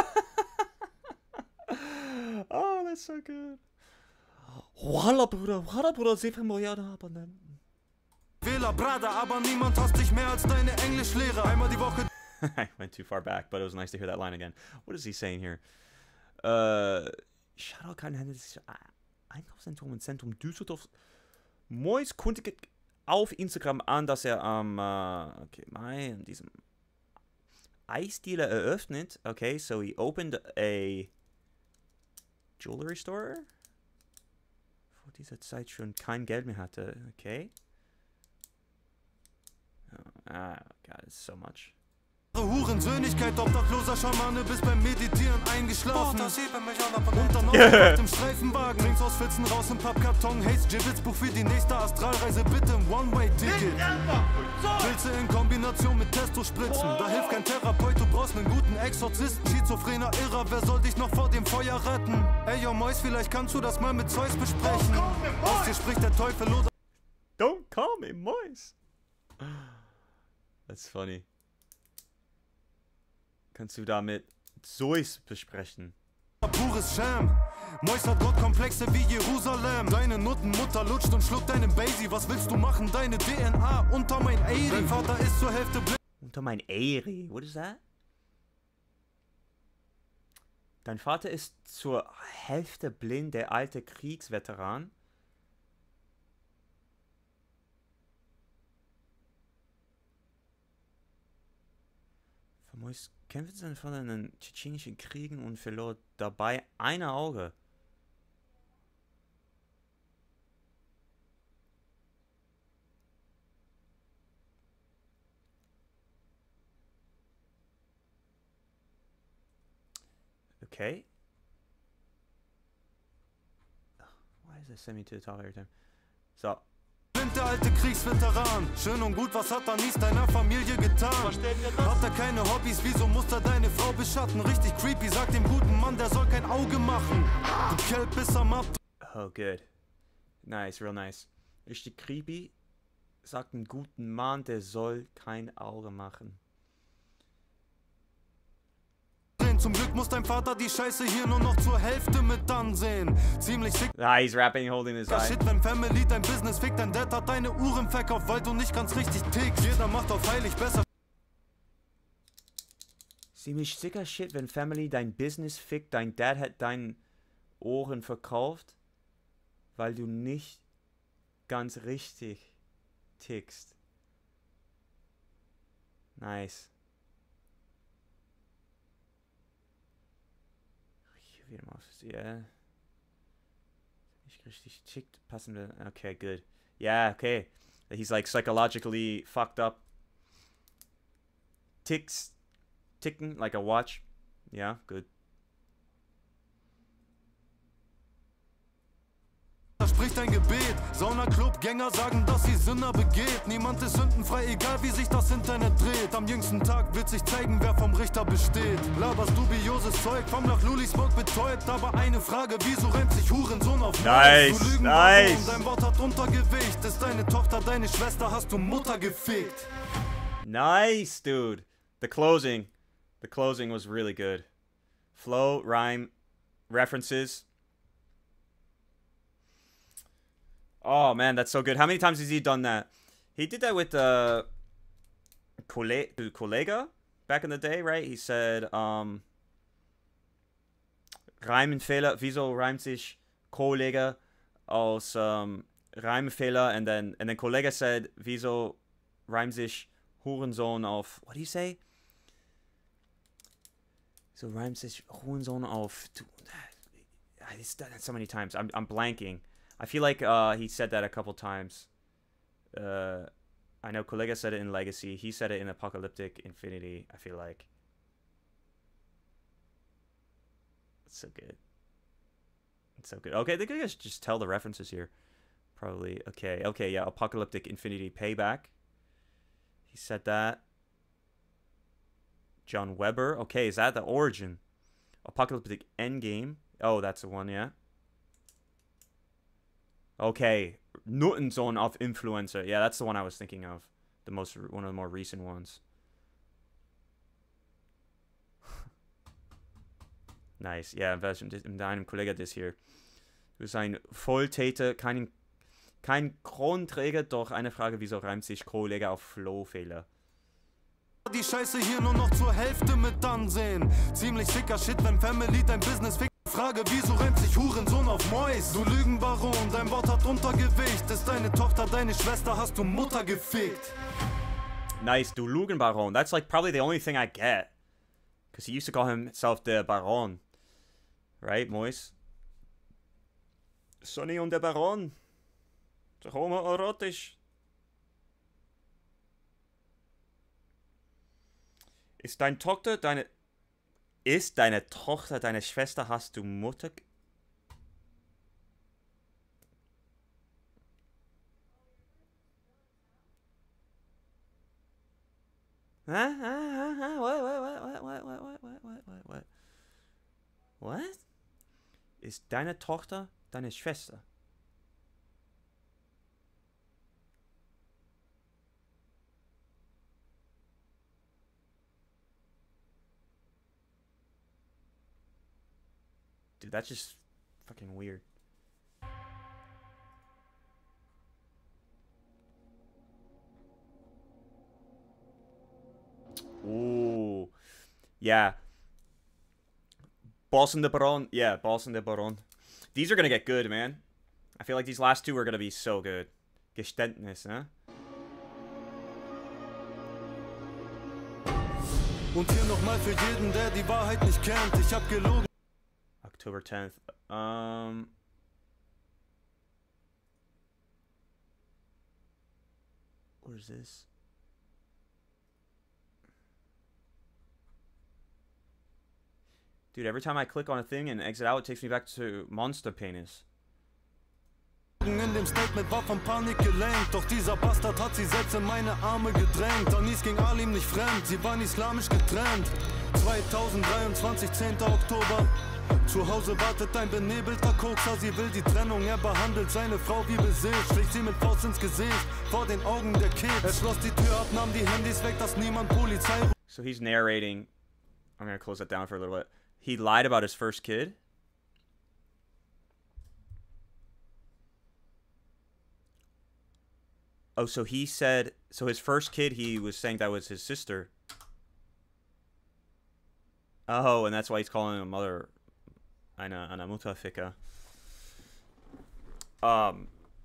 Oh, that's so good. Walla, Bruder, walla, Bruder, sieht man ja abgelernt. Wähler, Brother, aber niemand hasst dich mehr als deine Englischlehrer. Einmal die Woche... I went too far back, but it was nice to hear that line again. What is he saying here? Uh, Shoutout kann Einkaufszentrum im Zentrum Düsseldorf. Mois kündigte auf Instagram an, dass er am uh, okay, Mai in diesem Eisdealer eröffnet. Okay, so he opened a jewelry store. Vor dieser Zeit schon kein Geld mehr hatte. Okay. Oh, ah, God, it's so much. Hurensöhnigkeit, obdachloser Schamane, bis beim Meditieren eingeschlafen. Und dann auf dem Streifenwagen, links aus Pfützen, raus im Pappkarton. Haze Gibbets, Buch für die nächste Astralreise, bitte im One-Way-Ticket. Pilze in Kombination mit Testo-Spritzen, da hilft kein Therapeut, du brauchst einen guten Exorzisten. Schizophrener Irrer, wer soll dich noch vor dem Feuer retten? Ey, yo, Mois, vielleicht kannst du das mal mit Zeus besprechen. Aus dir spricht der Teufel oder... Don't call me Mois. That's funny. Kannst du damit Zeus besprechen? Pures Sham. Mois hat Gottkomplexe wie Jerusalem. Deine Nuttenmutter lutscht und schluckt deinen Basie. Was willst du machen? Deine D N A unter mein Eyri. Dein Vater ist zur Hälfte blind. Unter mein Eyri? What is that? Dein Vater ist zur Hälfte blind, der alte Kriegsveteran. Mois kämpfte seinen Vater in den tschetschenischen Kriegen und verlor dabei ein Auge. Okay. Why is this sending me to the top every time? So. Sind der alte Kriegsveteran. Schön und gut, was hat er nie deiner Familie getan? Hat er keine Hobbys, wieso muss er deine Frau beschatten? Richtig creepy, sagt dem guten Mann, der soll kein Auge machen. Du Kelb bis am Ab. Oh, good. Nice, real nice. Richtig creepy, sagt dem guten Mann, der soll kein Auge machen. Zum Glück muss dein Vater die Scheiße hier nur noch zur Hälfte mit ansehen. Ziemlich sick. Ah, he's rapping, holding his eye. Shit, wenn Family dein Business fickt, dein Dad hat deine Uhren verkauft, weil du nicht ganz richtig tickst. Jeder macht auf heilig besser. Ziemlich sicker Shit, wenn Family dein Business fickt, dein Dad hat deine Ohren verkauft, weil du nicht ganz richtig tickst. Nice. Yeah. Nicht richtig tickt, passende. Okay, good. Yeah, okay. He's like psychologically fucked up. Ticks, ticking like a watch. Yeah, good. Da spricht ein Gebet. Sauna-Club-Gänger sagen, dass sie Sünder begeht. Niemand ist sündenfrei, egal wie sich das Internet dreht. Am jüngsten Tag wird sich zeigen, wer vom Richter besteht. Laberst dubioses Zeug, vom nach Luli Smoke betäubt. Aber eine Frage, wieso reimt sich Hurensohn auf Nice, du Lügen, nice. Warum? Dein Wort hat Untergewicht. Ist deine Tochter, deine Schwester, hast du Mutter gefickt. Nice, dude. The closing. The closing was really good. Flow, rhyme, references. Oh man, that's so good. How many times has he done that? He did that with uh Kollega back in the day, right? He said, um Reimenfehler, wieso reimt sich Kollega aus um, Reimenfehler? And then and then Kollega said, wieso reimt sich Hurensohn auf, what do you say? So reimt sich Hurensohn auf. It's done that so many times. I'm I'm blanking. I feel like uh, he said that a couple times. Uh, I know Kollega said it in Legacy. He said it in Apocalyptic Infinity. I feel like. It's so good. It's so good. Okay, they could just, just tell the references here. Probably. Okay, okay, yeah. Apocalyptic Infinity Payback. He said that. John Weber. Okay, is that the origin? Apocalyptic Endgame. Oh, that's the one, yeah. Okay, Nuttenzone of Influencer. Yeah, that's the one I was thinking of. The most, one of the more recent ones. Nice. Ja, in deinem Kollege das hier. Du bist ein Volltäter, kein, kein Kronträger, doch eine Frage, wieso reimt sich Kollege auf Flowfehler? Die Scheiße hier nur noch zur Hälfte mit ansehen. Ziemlich sicker Shit, wenn Family dein Business fickt. Frage, wieso reimt sich Hurensohn auf Mois? Du Lügenbaron, dein Wort hat Untergewicht. Ist deine Tochter, deine Schwester, hast du Mutter gefickt. Nice, du Lügenbaron. That's like probably the only thing I get. Because he used to call himself the Baron. Right, Mois? Sonny und der Baron. So homoerotisch. Ist deine Tochter, deine... Ist deine Tochter, deine Schwester, hast du Mutter... Huh? Huh? Huh? What? What? What? What? What? What? What? What? What? What? What? Ist deine Tochter, deine Schwester? Dude, that's just fucking weird. Ooh. Yeah. Boss and the Baron. Yeah, Boss and the Baron. These are gonna get good, man. I feel like these last two are gonna be so good. Geständnis, huh? Und hier nochmal für jeden, der die Wahrheit nicht kennt. Ich hab gelogen. October tenth. Um. What is this? Dude, every time I click on a thing and exit out, it takes me back to Monster Penis. In dem Statement war von Panik gelenkt, doch dieser Bastard hat sie selbst in meine Arme gedrängt. Anis ging Alim nicht fremd, sie waren islamisch getrennt. zweitausenddreiundzwanzig, zehnter Oktober. Zu Hause wartet ein benebelter Kokser, sie will die Trennung, er behandelt seine Frau wie Besitz. Schlägt sie mit Faust ins Gesicht, vor den Augen der Kids. Er schloss die Tür ab, nahm die Handys weg, dass niemand Polizei... So he's narrating, I'm gonna close that down for a little bit. He lied about his first kid? Oh, so he said, so his first kid, he was saying that was his sister. Oh, and that's why he's calling him mother. Eine, eine Mutterficker. Um.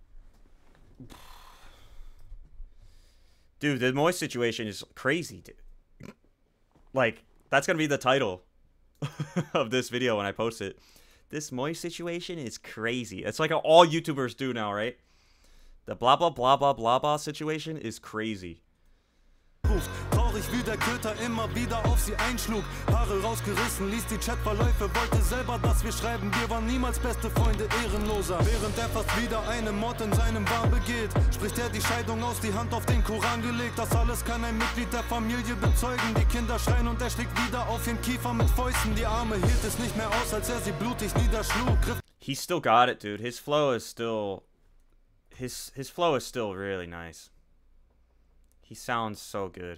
Dude, the Moist situation is crazy, dude. Like, that's gonna be the title of this video when I post it. This Moist situation is crazy. It's like how all YouTubers do now, right? The blah blah blah blah blah blah situation is crazy. Traurig wie der Köter immer wieder auf sie einschlug. Haare rausgerissen, ließ die Chatverläufe, wollte selber, dass wir schreiben. Wir waren niemals beste Freunde, Ehrenloser. Während er fast wieder einen Mord in seinem Wahn begeht, spricht er die Scheidung aus, die Hand auf den Koran gelegt. Das alles kann ein Mitglied der Familie bezeugen. Die Kinder schreien und er schlägt wieder auf den Kiefer mit Fäusten. Die Arme hielt es nicht mehr aus, als er sie blutig niederschlug. Griff He still got it, dude. His flow is still... His, his flow is still really nice. He sounds so good.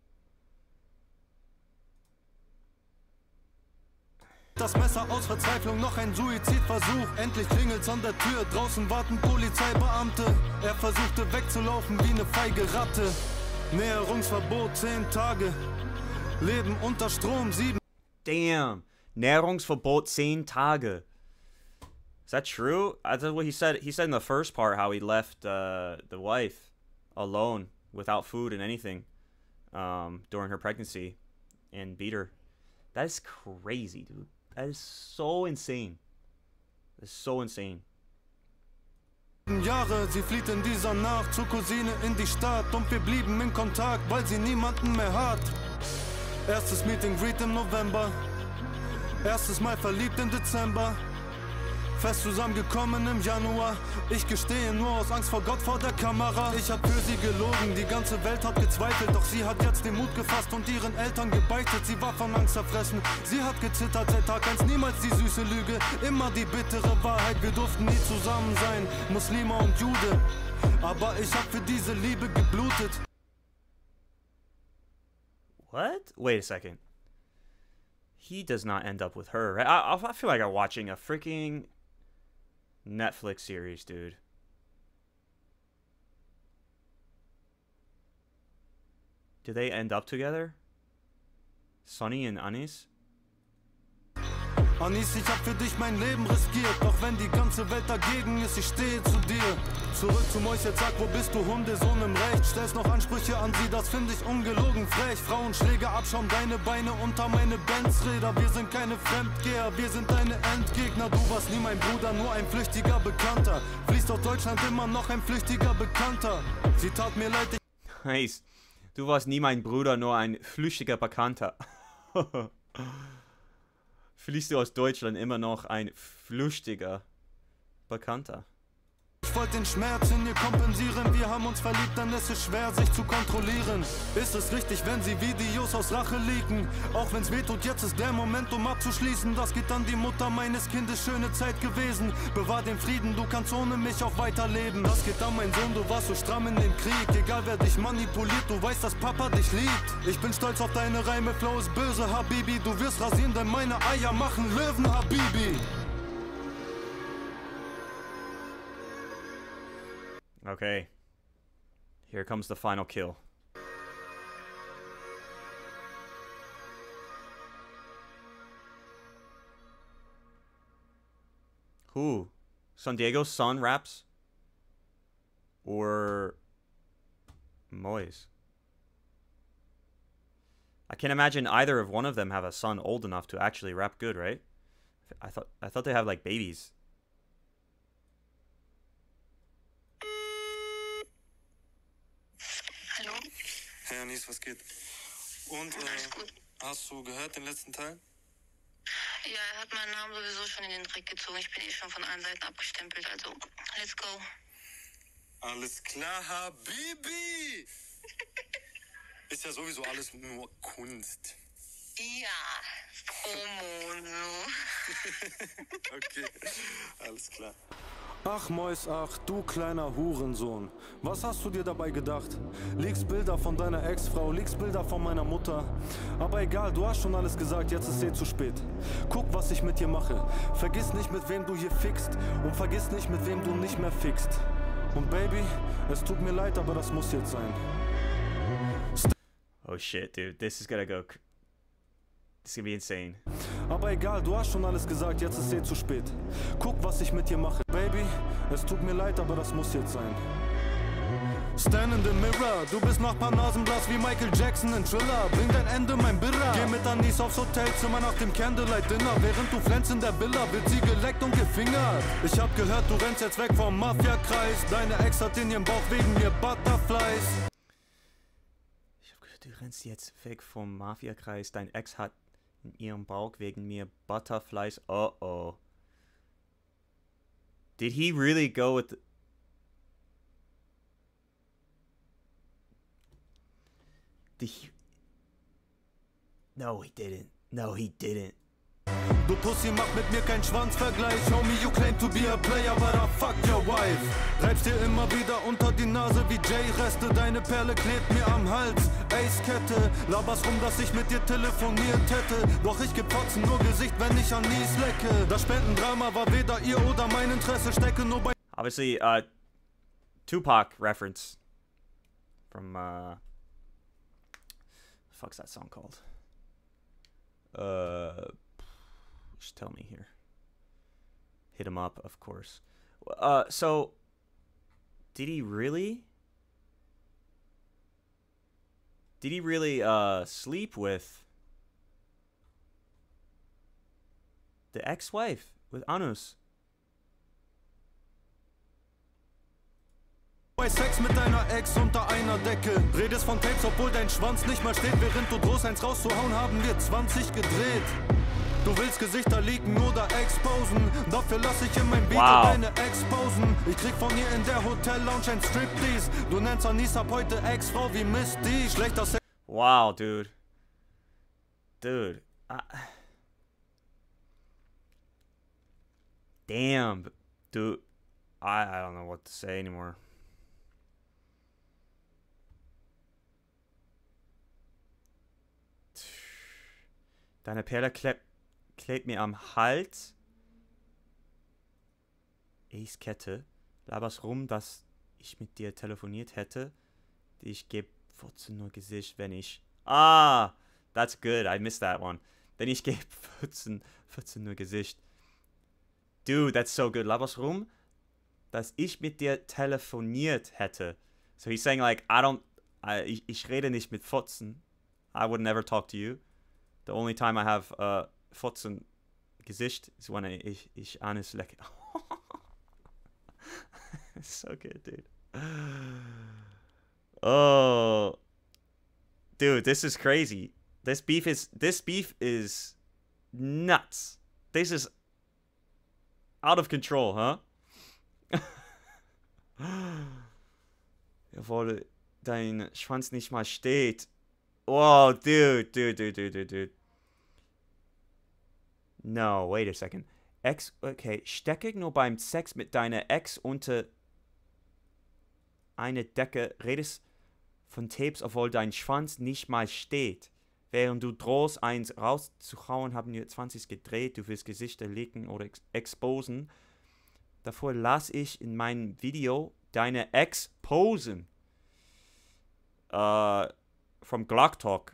Das Messer aus Verzweiflung, noch ein Suizidversuch. Endlich klingelt's an der Tür, draußen warten Polizeibeamte. Er versuchte wegzulaufen wie eine feige Ratte. Näherungsverbot, zehn Tage. Leben unter Strom, sieben... Damn. Näherungsverbot, zehn Tage. Is that true? I thought what he said. He said in the first part how he left uh, the wife alone without food and anything um, during her pregnancy and beat her. That is crazy, dude. That is so insane. That's so insane. Jahre, sie flieht in dieser Nacht zur Cousine in die Stadt und wir blieben in Kontakt, weil sie niemanden mehr hat. Erstes Meeting Greet im November, erstes Mal verliebt im Dezember. Fest zusammengekommen im Januar. Ich gestehe nur aus Angst vor Gott vor der Kamera. Ich hab für sie gelogen, die ganze Welt hat gezweifelt. Doch sie hat jetzt den Mut gefasst und ihren Eltern gebeichtet. Sie war von Angst zerfressen, sie hat gezittert seit Tag eins. Niemals die süße Lüge, immer die bittere Wahrheit. Wir durften nie zusammen sein, Muslime und Jude. Aber ich hab für diese Liebe geblutet. What? Wait a second. He does not end up with her, right? I, I feel like I'm watching a freaking Netflix series, dude. Do they end up together? Sonny and Anis? Anis, ich hab für dich mein Leben riskiert. Doch wenn die ganze Welt dagegen ist, ich stehe zu dir. Zurück zu Mois, jetzt sag, wo bist du, Hundesohn im Recht? Stellst noch Ansprüche an sie, das find ich ungelogen frech. Frauenschläge abschauen, deine Beine unter meine Benzräder. Wir sind keine Fremdgeher, wir sind deine Endgegner. Du warst nie mein Bruder, nur ein flüchtiger Bekannter. Fließt aus Deutschland immer noch ein flüchtiger Bekannter. Sie tat mir leid, ich... Nice. Du warst nie mein Bruder, nur ein flüchtiger Bekannter. Fließt du aus Deutschland immer noch ein flüchtiger Bekannter? Ich wollte den Schmerz in ihr kompensieren. Wir haben uns verliebt, dann ist es schwer, sich zu kontrollieren. Ist es richtig, wenn sie Videos aus Rache leaken? Auch wenn's weh tut, jetzt ist der Moment, um abzuschließen. Das geht an die Mutter meines Kindes, schöne Zeit gewesen. Bewahr den Frieden, du kannst ohne mich auch weiterleben. Das geht an mein Sohn, du warst so stramm in dem Krieg. Egal wer dich manipuliert, du weißt, dass Papa dich liebt. Ich bin stolz auf deine Reime, Flow ist böse, Habibi. Du wirst rasieren, denn meine Eier machen Löwen, Habibi. Okay. Here comes the final kill. Who? San Diego's son raps? Or Mois? I can't imagine either of one of them have a son old enough to actually rap good, right? I thought I thought they have like babies. Hey Anis, was geht? Und, äh, hast du gehört den letzten Teil? Ja, er hat meinen Namen sowieso schon in den Dreck gezogen. Ich bin eh schon von allen Seiten abgestempelt, also let's go. Alles klar, Habibi! Ist ja sowieso alles nur Kunst. Ja, Promo, so. Okay, alles klar. Ach Mois, ach, du kleiner Hurensohn. Was hast du dir dabei gedacht? Liegst Bilder von deiner Ex-Frau, liegst Bilder von meiner Mutter. Aber egal, du hast schon alles gesagt, jetzt ist eh zu spät. Guck, was ich mit dir mache. Vergiss nicht, mit wem du hier fickst. Und vergiss nicht, mit wem du nicht mehr fickst. Und Baby, es tut mir leid, aber das muss jetzt sein. Oh shit, dude. This is gonna go... This is gonna be insane. Aber egal, du hast schon alles gesagt, jetzt ist eh zu spät. Guck, was ich mit dir mache. Baby, es tut mir leid, aber das muss jetzt sein. Stand in the mirror, du bist nach paar Nasenblass wie Michael Jackson in Thriller. Bring dein Ende, mein Birra. Geh mit Anis aufs Hotelzimmer nach dem Candlelight Dinner. Während du flänzt in der Villa, wird sie geleckt und gefingert. Ich hab gehört, du rennst jetzt weg vom Mafia-Kreis. Deine Ex hat in ihrem Bauch wegen mir Butterflies. Ich hab gehört, du rennst jetzt weg vom Mafia-Kreis. Dein Ex hat in ihrem Bauch wegen mir Butterflies. Oh oh. Did he really go with the... Did he... No, he didn't. No, he didn't. Du Pussy, mach mit mir keinen Schwanzvergleich. Homie, you claim to be a player, but I fuck your wife. Reibst dir immer wieder unter die Nase wie Jay-Reste. Deine Perle klebt mir am Hals, Ace-Kette. Laberst rum, dass ich mit dir telefoniert hätte. Doch ich geb Fotzen nur Gesicht, wenn ich an Nies lecke. Das Spendendrama war weder ihr oder mein Interesse. Stecke nur bei... Obviously, uh, Tupac reference from, uh... What the fuck's that song called? Uh... Just tell me here. Hit him up, of course. Uh, so... Did he really... Did he really, uh, sleep with... the ex-wife? With Anus? Bei Sex mit deiner Ex unter einer Decke. Redest von Tapes, obwohl dein Schwanz nicht mehr steht. Während du drohst, eins rauszuhauen, haben wir zwanzig gedreht. Du willst Gesichter leaken oder exposen. Dafür lass ich in mein Video wow. deine Ex posen. Ich krieg von ihr in der Hotel-Lounge ein Striptease. Du nennst Anis ab heute Ex-Frau wie Misty. Schlechter Sex. Wow, dude. Dude. I... Damn. Dude. I, I don't know what to say anymore. Deine Perle klebt, klebt mir am Hals. Ace-Kette. Laberst rum, dass ich mit dir telefoniert hätte. Ich geb vierzehn nur Gesicht, wenn ich... Ah! That's good. I missed that one. Denn ich geb vierzehn, vierzehn nur Gesicht. Dude, that's so good. Laberst rum, dass ich mit dir telefoniert hätte. So he's saying like, I don't... I, ich, ich rede nicht mit vierzehn. I would never talk to you. The only time I have uh, vierzehn Gesicht is when I, ich, ich Anis lecke. It's so good, dude. Oh. Dude, this is crazy. This beef is, this beef is nuts. This is out of control, huh? Jawohl, dein Schwanz nicht mal steht. Whoa, dude, dude, dude, dude, dude, dude. No, wait a second. Ex, okay, stecke nur beim Sex mit deiner Ex unter eine Decke, redest von Tapes, obwohl dein Schwanz nicht mal steht. Während du drohst, eins rauszuhauen, haben wir zwanzig gedreht, du willst Gesichter leaken oder ex exposen. Davor lass ich in meinem Video deine Ex posen. Äh... Uh, From Glock Talk.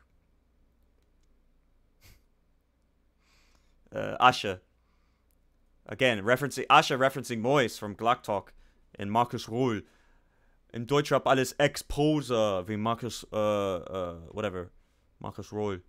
Uh, Asha. Again, referencing Asha referencing Mois from Glock Talk in Markus Ruhl. In Deutschrap alles Exposer wie Markus, uh, uh, whatever. Markus Ruhl.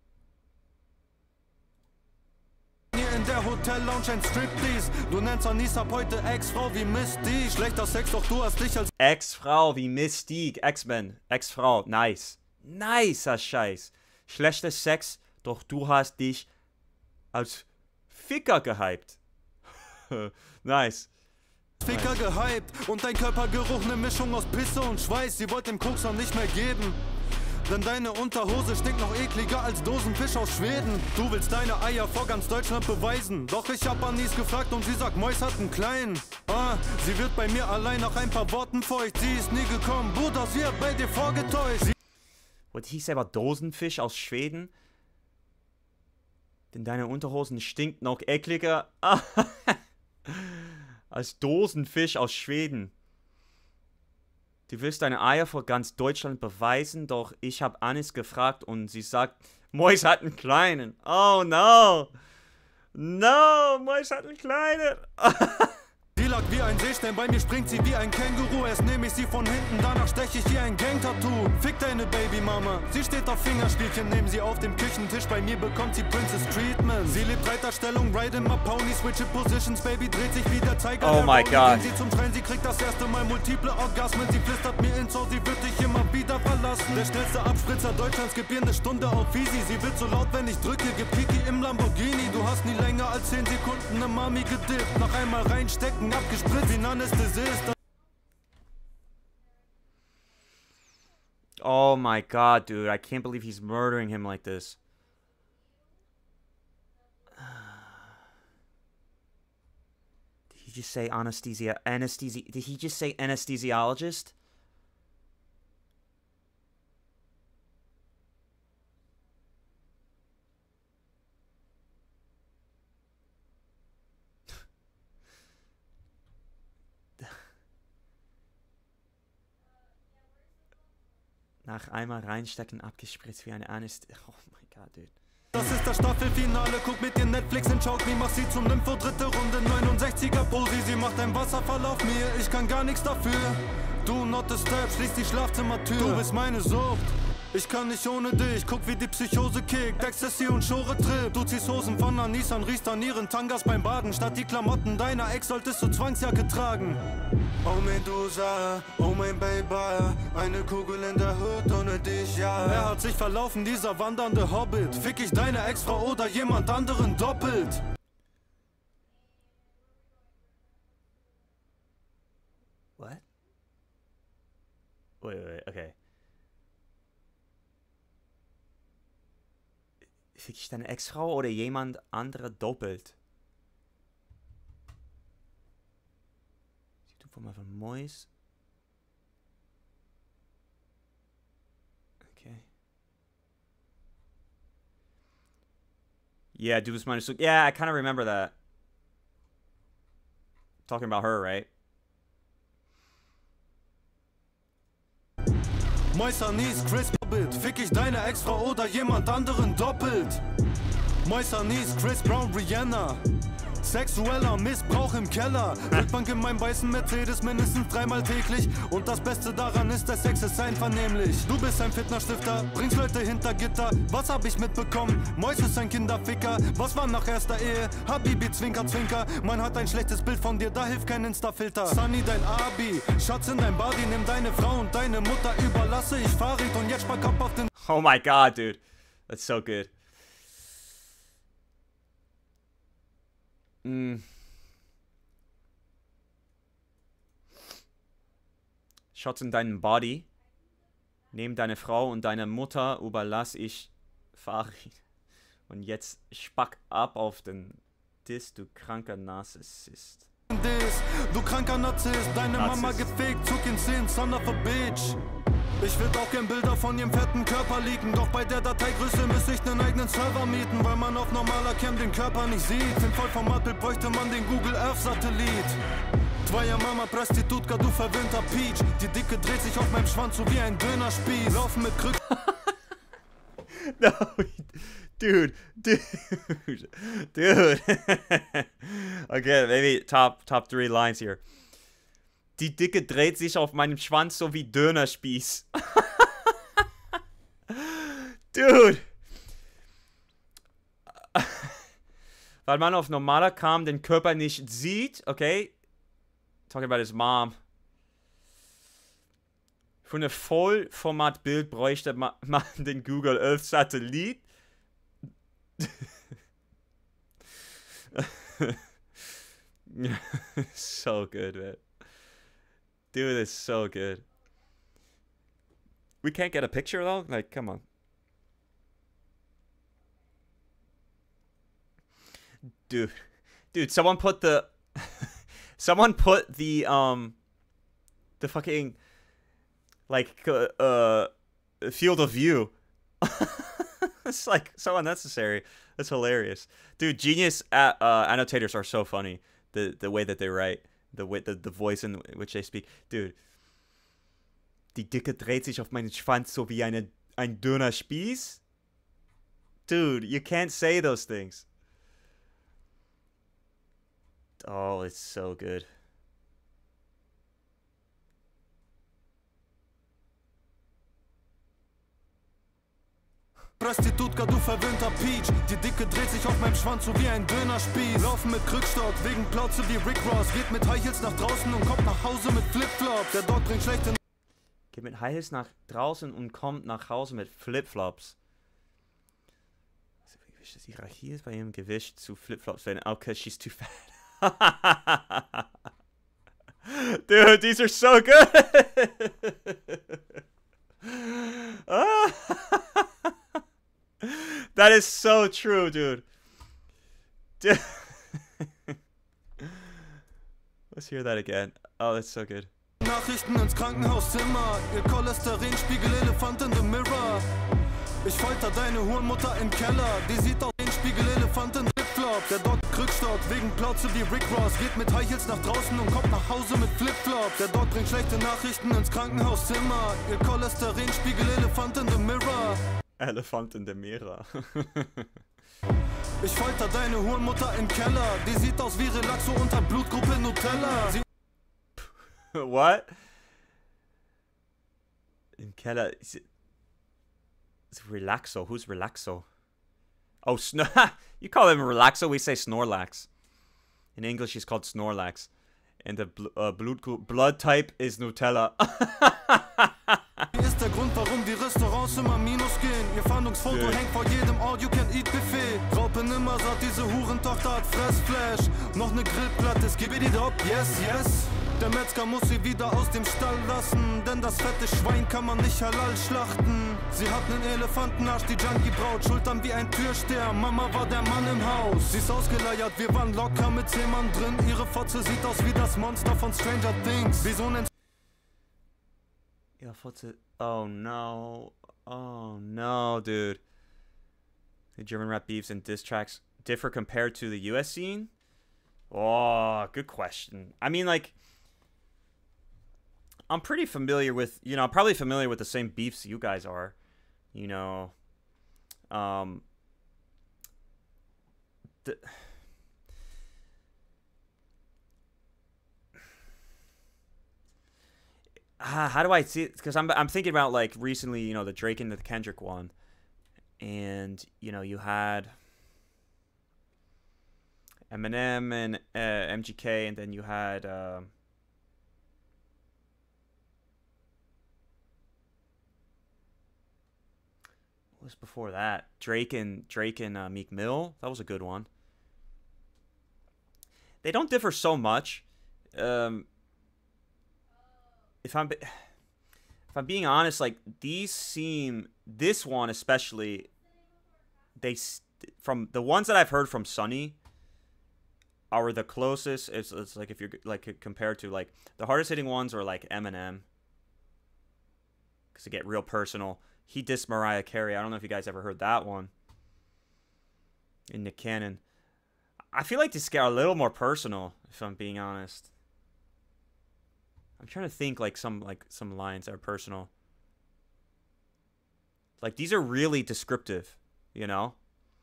In der Hotel-Lounge ein Striptease. Du nennst Anis ab heute Ex-Frau wie Misty. Schlechter Sex, doch du hast dich als Ex-Frau wie Mystique. X-Men. Ex-Frau. Nice. Nicer Scheiß. Schlechter Sex, doch du hast dich als Ficker gehypt. Nice. Ficker gehypt und dein Körpergeruch ne Mischung aus Pisse und Schweiß. Sie wollt dem Kokser nicht mehr geben. Denn deine Unterhose stinkt noch ekliger als Dosenfisch aus Schweden. Du willst deine Eier vor ganz Deutschland beweisen. Doch ich hab Anis gefragt und sie sagt, Mois hat einen kleinen. Ah, sie wird bei mir allein nach ein paar Worten feucht. Sie ist nie gekommen, Bruder, sie hat bei dir vorgetäuscht. Sie What did he say about Dosenfisch aus Schweden? Denn deine Unterhosen stinkt noch ekliger als Dosenfisch aus Schweden. Du willst deine Eier vor ganz Deutschland beweisen, doch ich habe Anis gefragt und sie sagt, Mois hat einen kleinen. Oh no. No, Mois hat einen kleinen. Die lag wie ein Seestern, bei mir springt sie wie ein Känguru. Erst nehme ich sie von hinten, danach steche ich ihr ein Gang-Tattoo. Fick deine Babymama, sie steht auf Fingerspielchen. Nehmen sie auf dem Küchentisch, bei mir bekommt sie Princess Treatment. Sie lebt Reiterstellung, ride in my pony, switche positions. Baby dreht sich wie der Zeiger. Oh my God. Sie zum Schreien, sie kriegt das erste Mal multiple Orgasmen. Sie flüstert mir ins Ohr, sie wird dich immer wieder verlassen. Der schnellste Abspritzer Deutschlands, gib ihr eine Stunde auf easy. Sie wird so laut, wenn ich drücke, gib Kiki im Lamborghini. Du hast nie länger als zehn Sekunden ne Mami gedippt. Noch einmal reinstecken, abgespritzt wie ein Anästhesist. Oh my god, dude. I can't believe he's murdering him like this. Did he just say anesthesia? Anesthesi? Did he just say anesthesiologist? Nach einmal reinstecken, abgespritzt wie eine Anästhesie. Oh mein Gott, dude. Das ist das Staffelfinale, guck mit dir Netflix und Choke Me, mach sie zum Nympho, dritte Runde, neunundsechziger Posi, sie macht ein Wasserfall auf mir, ich kann gar nichts dafür. Do not disturb, schließ die Schlafzimmertür, du bist meine Sucht. Ich kann nicht ohne dich, guck wie die Psychose kickt, Ecstasy und Schore Trip. Du ziehst Hosen von Anis an, riechst an ihren Tangas beim Baden. Statt die Klamotten deiner Ex solltest du Zwangsjacke tragen. Oh Medusa, oh mein Baby, eine Kugel in der Hood ohne dich, ja. Er hat sich verlaufen, dieser wandernde Hobbit. Fick ich deine Ex-Frau oder jemand anderen doppelt? What? Wait, wait, wait, okay. Fick ich deine Ex-Frau oder jemand andere doppelt? Sie tut von mal von Mois. Okay. Yeah, du bist meine Sucht. Yeah, I kind of remember that. Talking about her, right? Mois Anis, Chris Hobbit. Fick ich deine Ex-Frau oder jemand anderen doppelt? Mois Anis, Chris Brown, Rihanna. Sexueller Missbrauch im Keller. Rückbank in meinem weißen Mercedes mindestens dreimal täglich. Und das Beste daran ist, der Sex ist einvernehmlich. Du bist ein Fitnessstifter, bringst Leute hinter Gitter. Was hab ich mitbekommen? Mois ist ein Kinderficker. Was war nach erster Ehe? Habibi, Zwinker, Zwinker. Man hat ein schlechtes Bild von dir, da hilft kein Insta-Filter. Sunny, dein Abi, Schatz in dein Body. Nimm deine Frau und deine Mutter, überlasse ich Fahrrad. Und jetzt spark ab auf den... Oh my god, dude. That's so good. Mm. Schatz in deinem Body. Nehm deine Frau und deine Mutter, überlass ich Farid. Und jetzt spack ab auf den Dis, du kranker Narzisst. Dis, du kranker Narzisst, deine Narzisst. Mama gefegt, Zug in zehn, son of a bitch. Ich würd auch gern Bilder von ihrem fetten Körper leaken. Doch bei der Dateigröße müsste ich nen eigenen Server mieten, weil man auf normaler Cam den Körper nicht sieht. Im Vollformatbild bräuchte man den Google Earth Satellit. Twoja Mama Prostitutka, du verwöhnter Peach. Die Dicke dreht sich auf meinem Schwanz so wie ein Dönerspieß. Laufen mit Krücken. No, dude, dude, dude. Okay, maybe top top three lines here. Die Dicke dreht sich auf meinem Schwanz so wie Dönerspieß. Dude. Weil man auf normaler Cam den Körper nicht sieht, okay? Talking about his mom. Für ein Vollformatbild bräuchte man den Google Earth Satellit. So good, man. Dude, it's so good. We can't get a picture though? Like, come on. Dude. Dude, someone put the someone put the um the fucking like uh, uh field of view. It's like so unnecessary. That's hilarious. Dude, Genius uh, uh, annotators are so funny. The the way that they write, the way the, the voice in which they speak. Dude. Die Dicke dreht sich auf meinen Schwanz so wie eine, ein dünner Spieß. Dude, you can't say those things. Oh, it's so good. Prostitutka, du verwöhnter Peach. Die Dicke dreht sich auf meinem Schwanz so wie ein Dönerspieß. Laufen mit Krückstock wegen Plauze wie Rick Ross. Geht mit High Heels nach draußen und kommt nach Hause mit Flipflops. Der Dog bringt schlechte... Geht mit High Heels nach draußen und kommt nach Hause mit Flipflops. Das Hierarchie ist bei ihrem Gewicht zu Flipflops werden. Okay, she's too fat. Dude, these are so good. That is so true, dude. Dude. Let's hear that again. Oh, that's so good. Nachrichten ins Krankenhauszimmer. Ihr Cholesterinspiegel Elefant in the mirror. Ich folter deine Hurenmutter im Keller. Die sieht aus wie ein Spiegel Elefant in Flipflops. Der Dog Krückstock wegen Plauze wie Rick Ross. Geht mit High Heels nach draußen und kommt nach Hause mit Flipflops. Der Dog bringt schlechte Nachrichten ins Krankenhauszimmer. Ihr Cholesterinspiegel Elefant in the mirror. Elefant in the mirror. Ich folter deine Hurenmutter im Keller. Die sieht aus wie Relaxo unter Blutgruppe Nutella. Sie What? Im Keller. Is it, it's Relaxo. Who's Relaxo? Oh, Snor. You call him Relaxo. We say Snorlax. In English, he's called Snorlax. And the bl uh, blood, blood type is Nutella. Ist der Grund, warum die Restaurants immer minus gehen. Ihr Fahndungsfoto yeah. hängt vor jedem All-You-Can-Eat-Buffet. Raupe nimmer sagt, diese Hurentochter hat Fressflash. Noch ne Grillplatte, gib ihr die Drop, yes, yes. Der Metzger muss sie wieder aus dem Stall lassen, denn das fette Schwein kann man nicht halal schlachten. Sie hat nen Elefantenarsch, die Junkie-Braut, Schultern wie ein Türsteher, Mama war der Mann im Haus. Sie ist ausgeleiert, wir waren locker mit zehn Mann drin. Ihre Fotze sieht aus wie das Monster von Stranger Things. Wieso nennt... Ihre Fotze... Oh no. Oh no, dude. The German rap beefs and diss tracks differ compared to the U S scene? Oh, good question. I mean, like... I'm pretty familiar with, you know, I'm probably familiar with the same beefs you guys are, you know, um, the, uh, how do I see it? Because I'm, I'm thinking about, like, recently, you know, the Drake and the Kendrick one, and, you know, you had Eminem and uh, M G K, and then you had, uh, what was before that? Drake and Drake and uh, Meek Mill. That was a good one. They don't differ so much. Um, if I'm if I'm being honest, like these seem this one especially. They from the ones that I've heard from Sonny are the closest. It's, it's like if you're like compared to like the hardest hitting ones are like Eminem, because they get real personal. He dissed Mariah Carey. I don't know if you guys ever heard that one. In Nick Cannon. I feel like this got a little more personal, if I'm being honest. I'm trying to think like some like some lines that are personal. Like these are really descriptive, you know?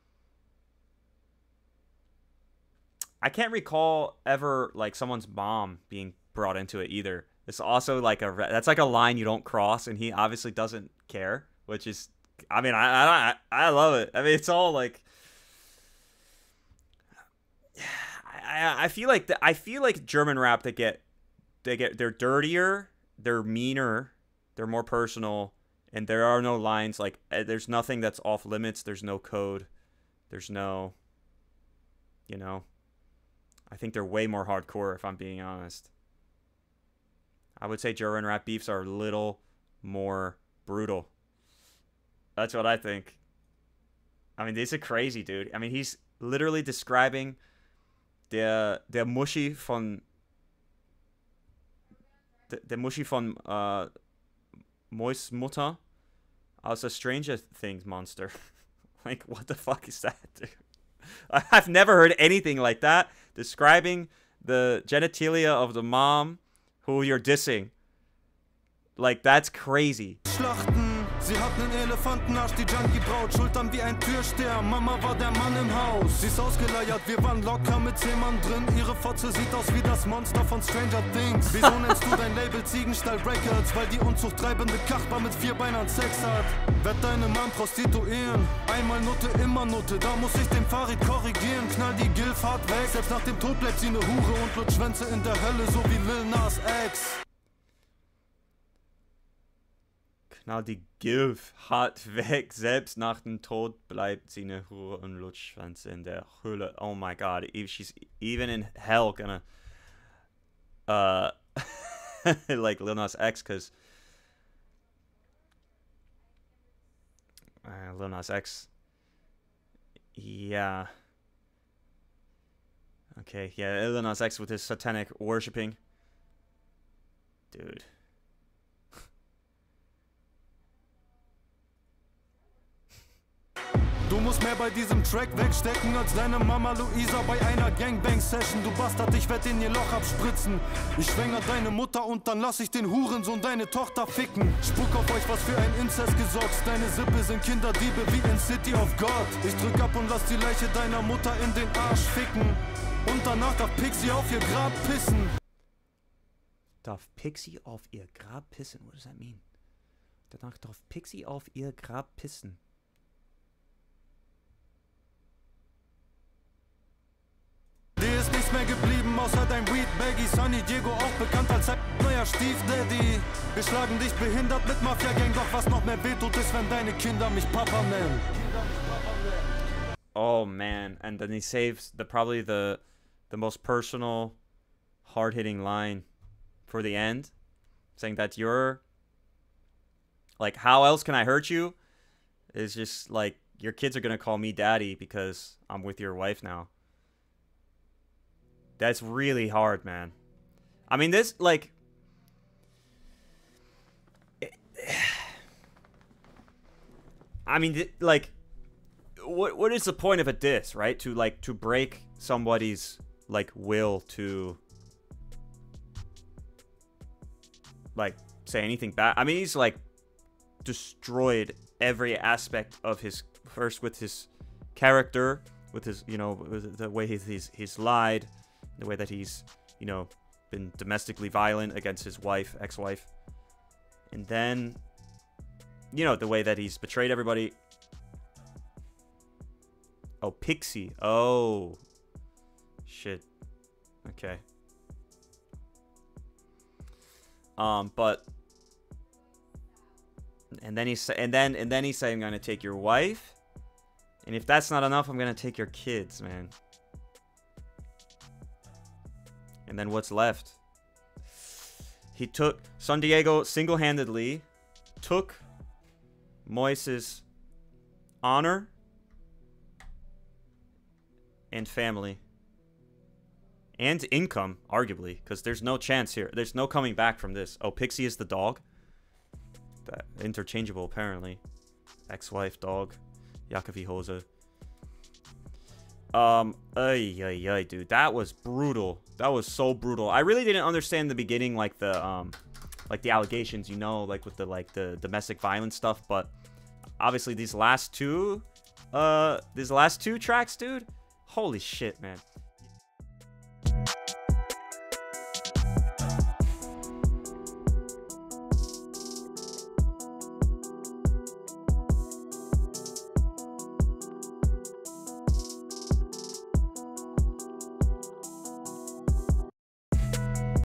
I can't recall ever like someone's mom being brought into it either. It's also like a that's like a line you don't cross, and he obviously doesn't care. Which is, I mean, I, I I love it. I mean, it's all like, I I feel like the, I feel like German rap they get, they get they're dirtier, they're meaner, they're more personal, and there are no lines like there's nothing that's off limits. There's no code, there's no, you know, I think they're way more hardcore, if I'm being honest. I would say Joe Rogan rap beefs are a little more brutal. That's what I think. I mean, these are crazy, dude. I mean, he's literally describing der, der Muschi von der, der Muschi von uh, Mois Mutter as a Stranger Things monster. Like, what the fuck is that, dude? I've never heard anything like that describing the genitalia of the mom who you're dissing. Like, that's crazy. Schlachten. Sie hat nen Elefantenarsch, die Junkie-Braut, Schultern wie ein Türsteher, Mama war der Mann im Haus. Sie ist ausgeleiert, wir waren locker mit zehn Mann drin. Ihre Fotze sieht aus wie das Monster von Stranger Things. Wieso nennst du dein Label Ziegenstall Records? Weil die unzuchttreibende Kachbar mit vier Beinern Sex hat. Werd deine Mann prostituieren, einmal Nutte, immer Nutte. Da muss ich den Farid korrigieren, knall die Gilf hart weg. Selbst nach dem Tod bleibt sie ne Hure und lutscht Schwänze in der Hölle, so wie Lil Nas X. Knall die Gilf hart weg. Selbst nach dem Tod bleibt sie eine Hure und lutscht Schwänze in der Hölle. Oh my god. She's even in hell gonna uh like Lil Nas X, cause uh, Lil Nas X, yeah, okay, yeah, Lil Nas X with his satanic worshipping, dude. Du musst mehr bei diesem Track wegstecken als deine Mama Luisa bei einer Gangbang-Session. Du Bastard, ich werd in ihr Loch abspritzen. Ich schwänger deine Mutter und dann lass ich den Hurensohn deine Tochter ficken. Spuck auf euch, was für ein Inzest gesorgt. Deine Sippe sind Kinderdiebe wie in City of God. Ich drück ab und lass die Leiche deiner Mutter in den Arsch ficken. Und danach darf Pixie auf ihr Grab pissen. Darf Pixie auf ihr Grab pissen? What does that mean? Danach darf Pixie auf ihr Grab pissen. Dir ist nichts mehr geblieben, außer dein Weed Baggy. Sunny Diego, auch bekannt als ein neuer Stiefdaddy. Wir schlagen dich behindert mit Mafia-Gang, doch was noch mehr wehtut ist, wenn deine Kinder mich Papa nennen. Oh man, and then he saves the probably the the most personal, hard-hitting line for the end, saying that you're like, how else can I hurt you? It's just like, your kids are gonna call me daddy because I'm with your wife now. That's really hard, man. I mean, this, like... It, I mean, like... What What is the point of a diss, right? To, like, to break somebody's, like, will to... Like, say anything bad. I mean, he's, like, destroyed every aspect of his... First with his character, with his, you know, with the way he's, he's, he's lied... The way that he's, you know, been domestically violent against his wife, ex-wife. And then, you know, the way that he's betrayed everybody. Oh, Pixie. Oh. Shit. Okay. Um, but... And then he's, and then, and then he's saying, I'm gonna take your wife. And if that's not enough, I'm gonna take your kids, man. And then what's left? He took... San Diego single-handedly took Moise's honor and family. And income, arguably. Because there's no chance here. There's no coming back from this. Oh, Pixie is the dog? That, interchangeable, apparently. Ex-wife, dog. Jakobi Hose. Um, ay, ay, ay, dude, that was brutal. That was so brutal. I really didn't understand the beginning, like the, um, like the allegations, you know, like with the, like the domestic violence stuff, but obviously these last two, uh, these last two tracks, dude, holy shit, man.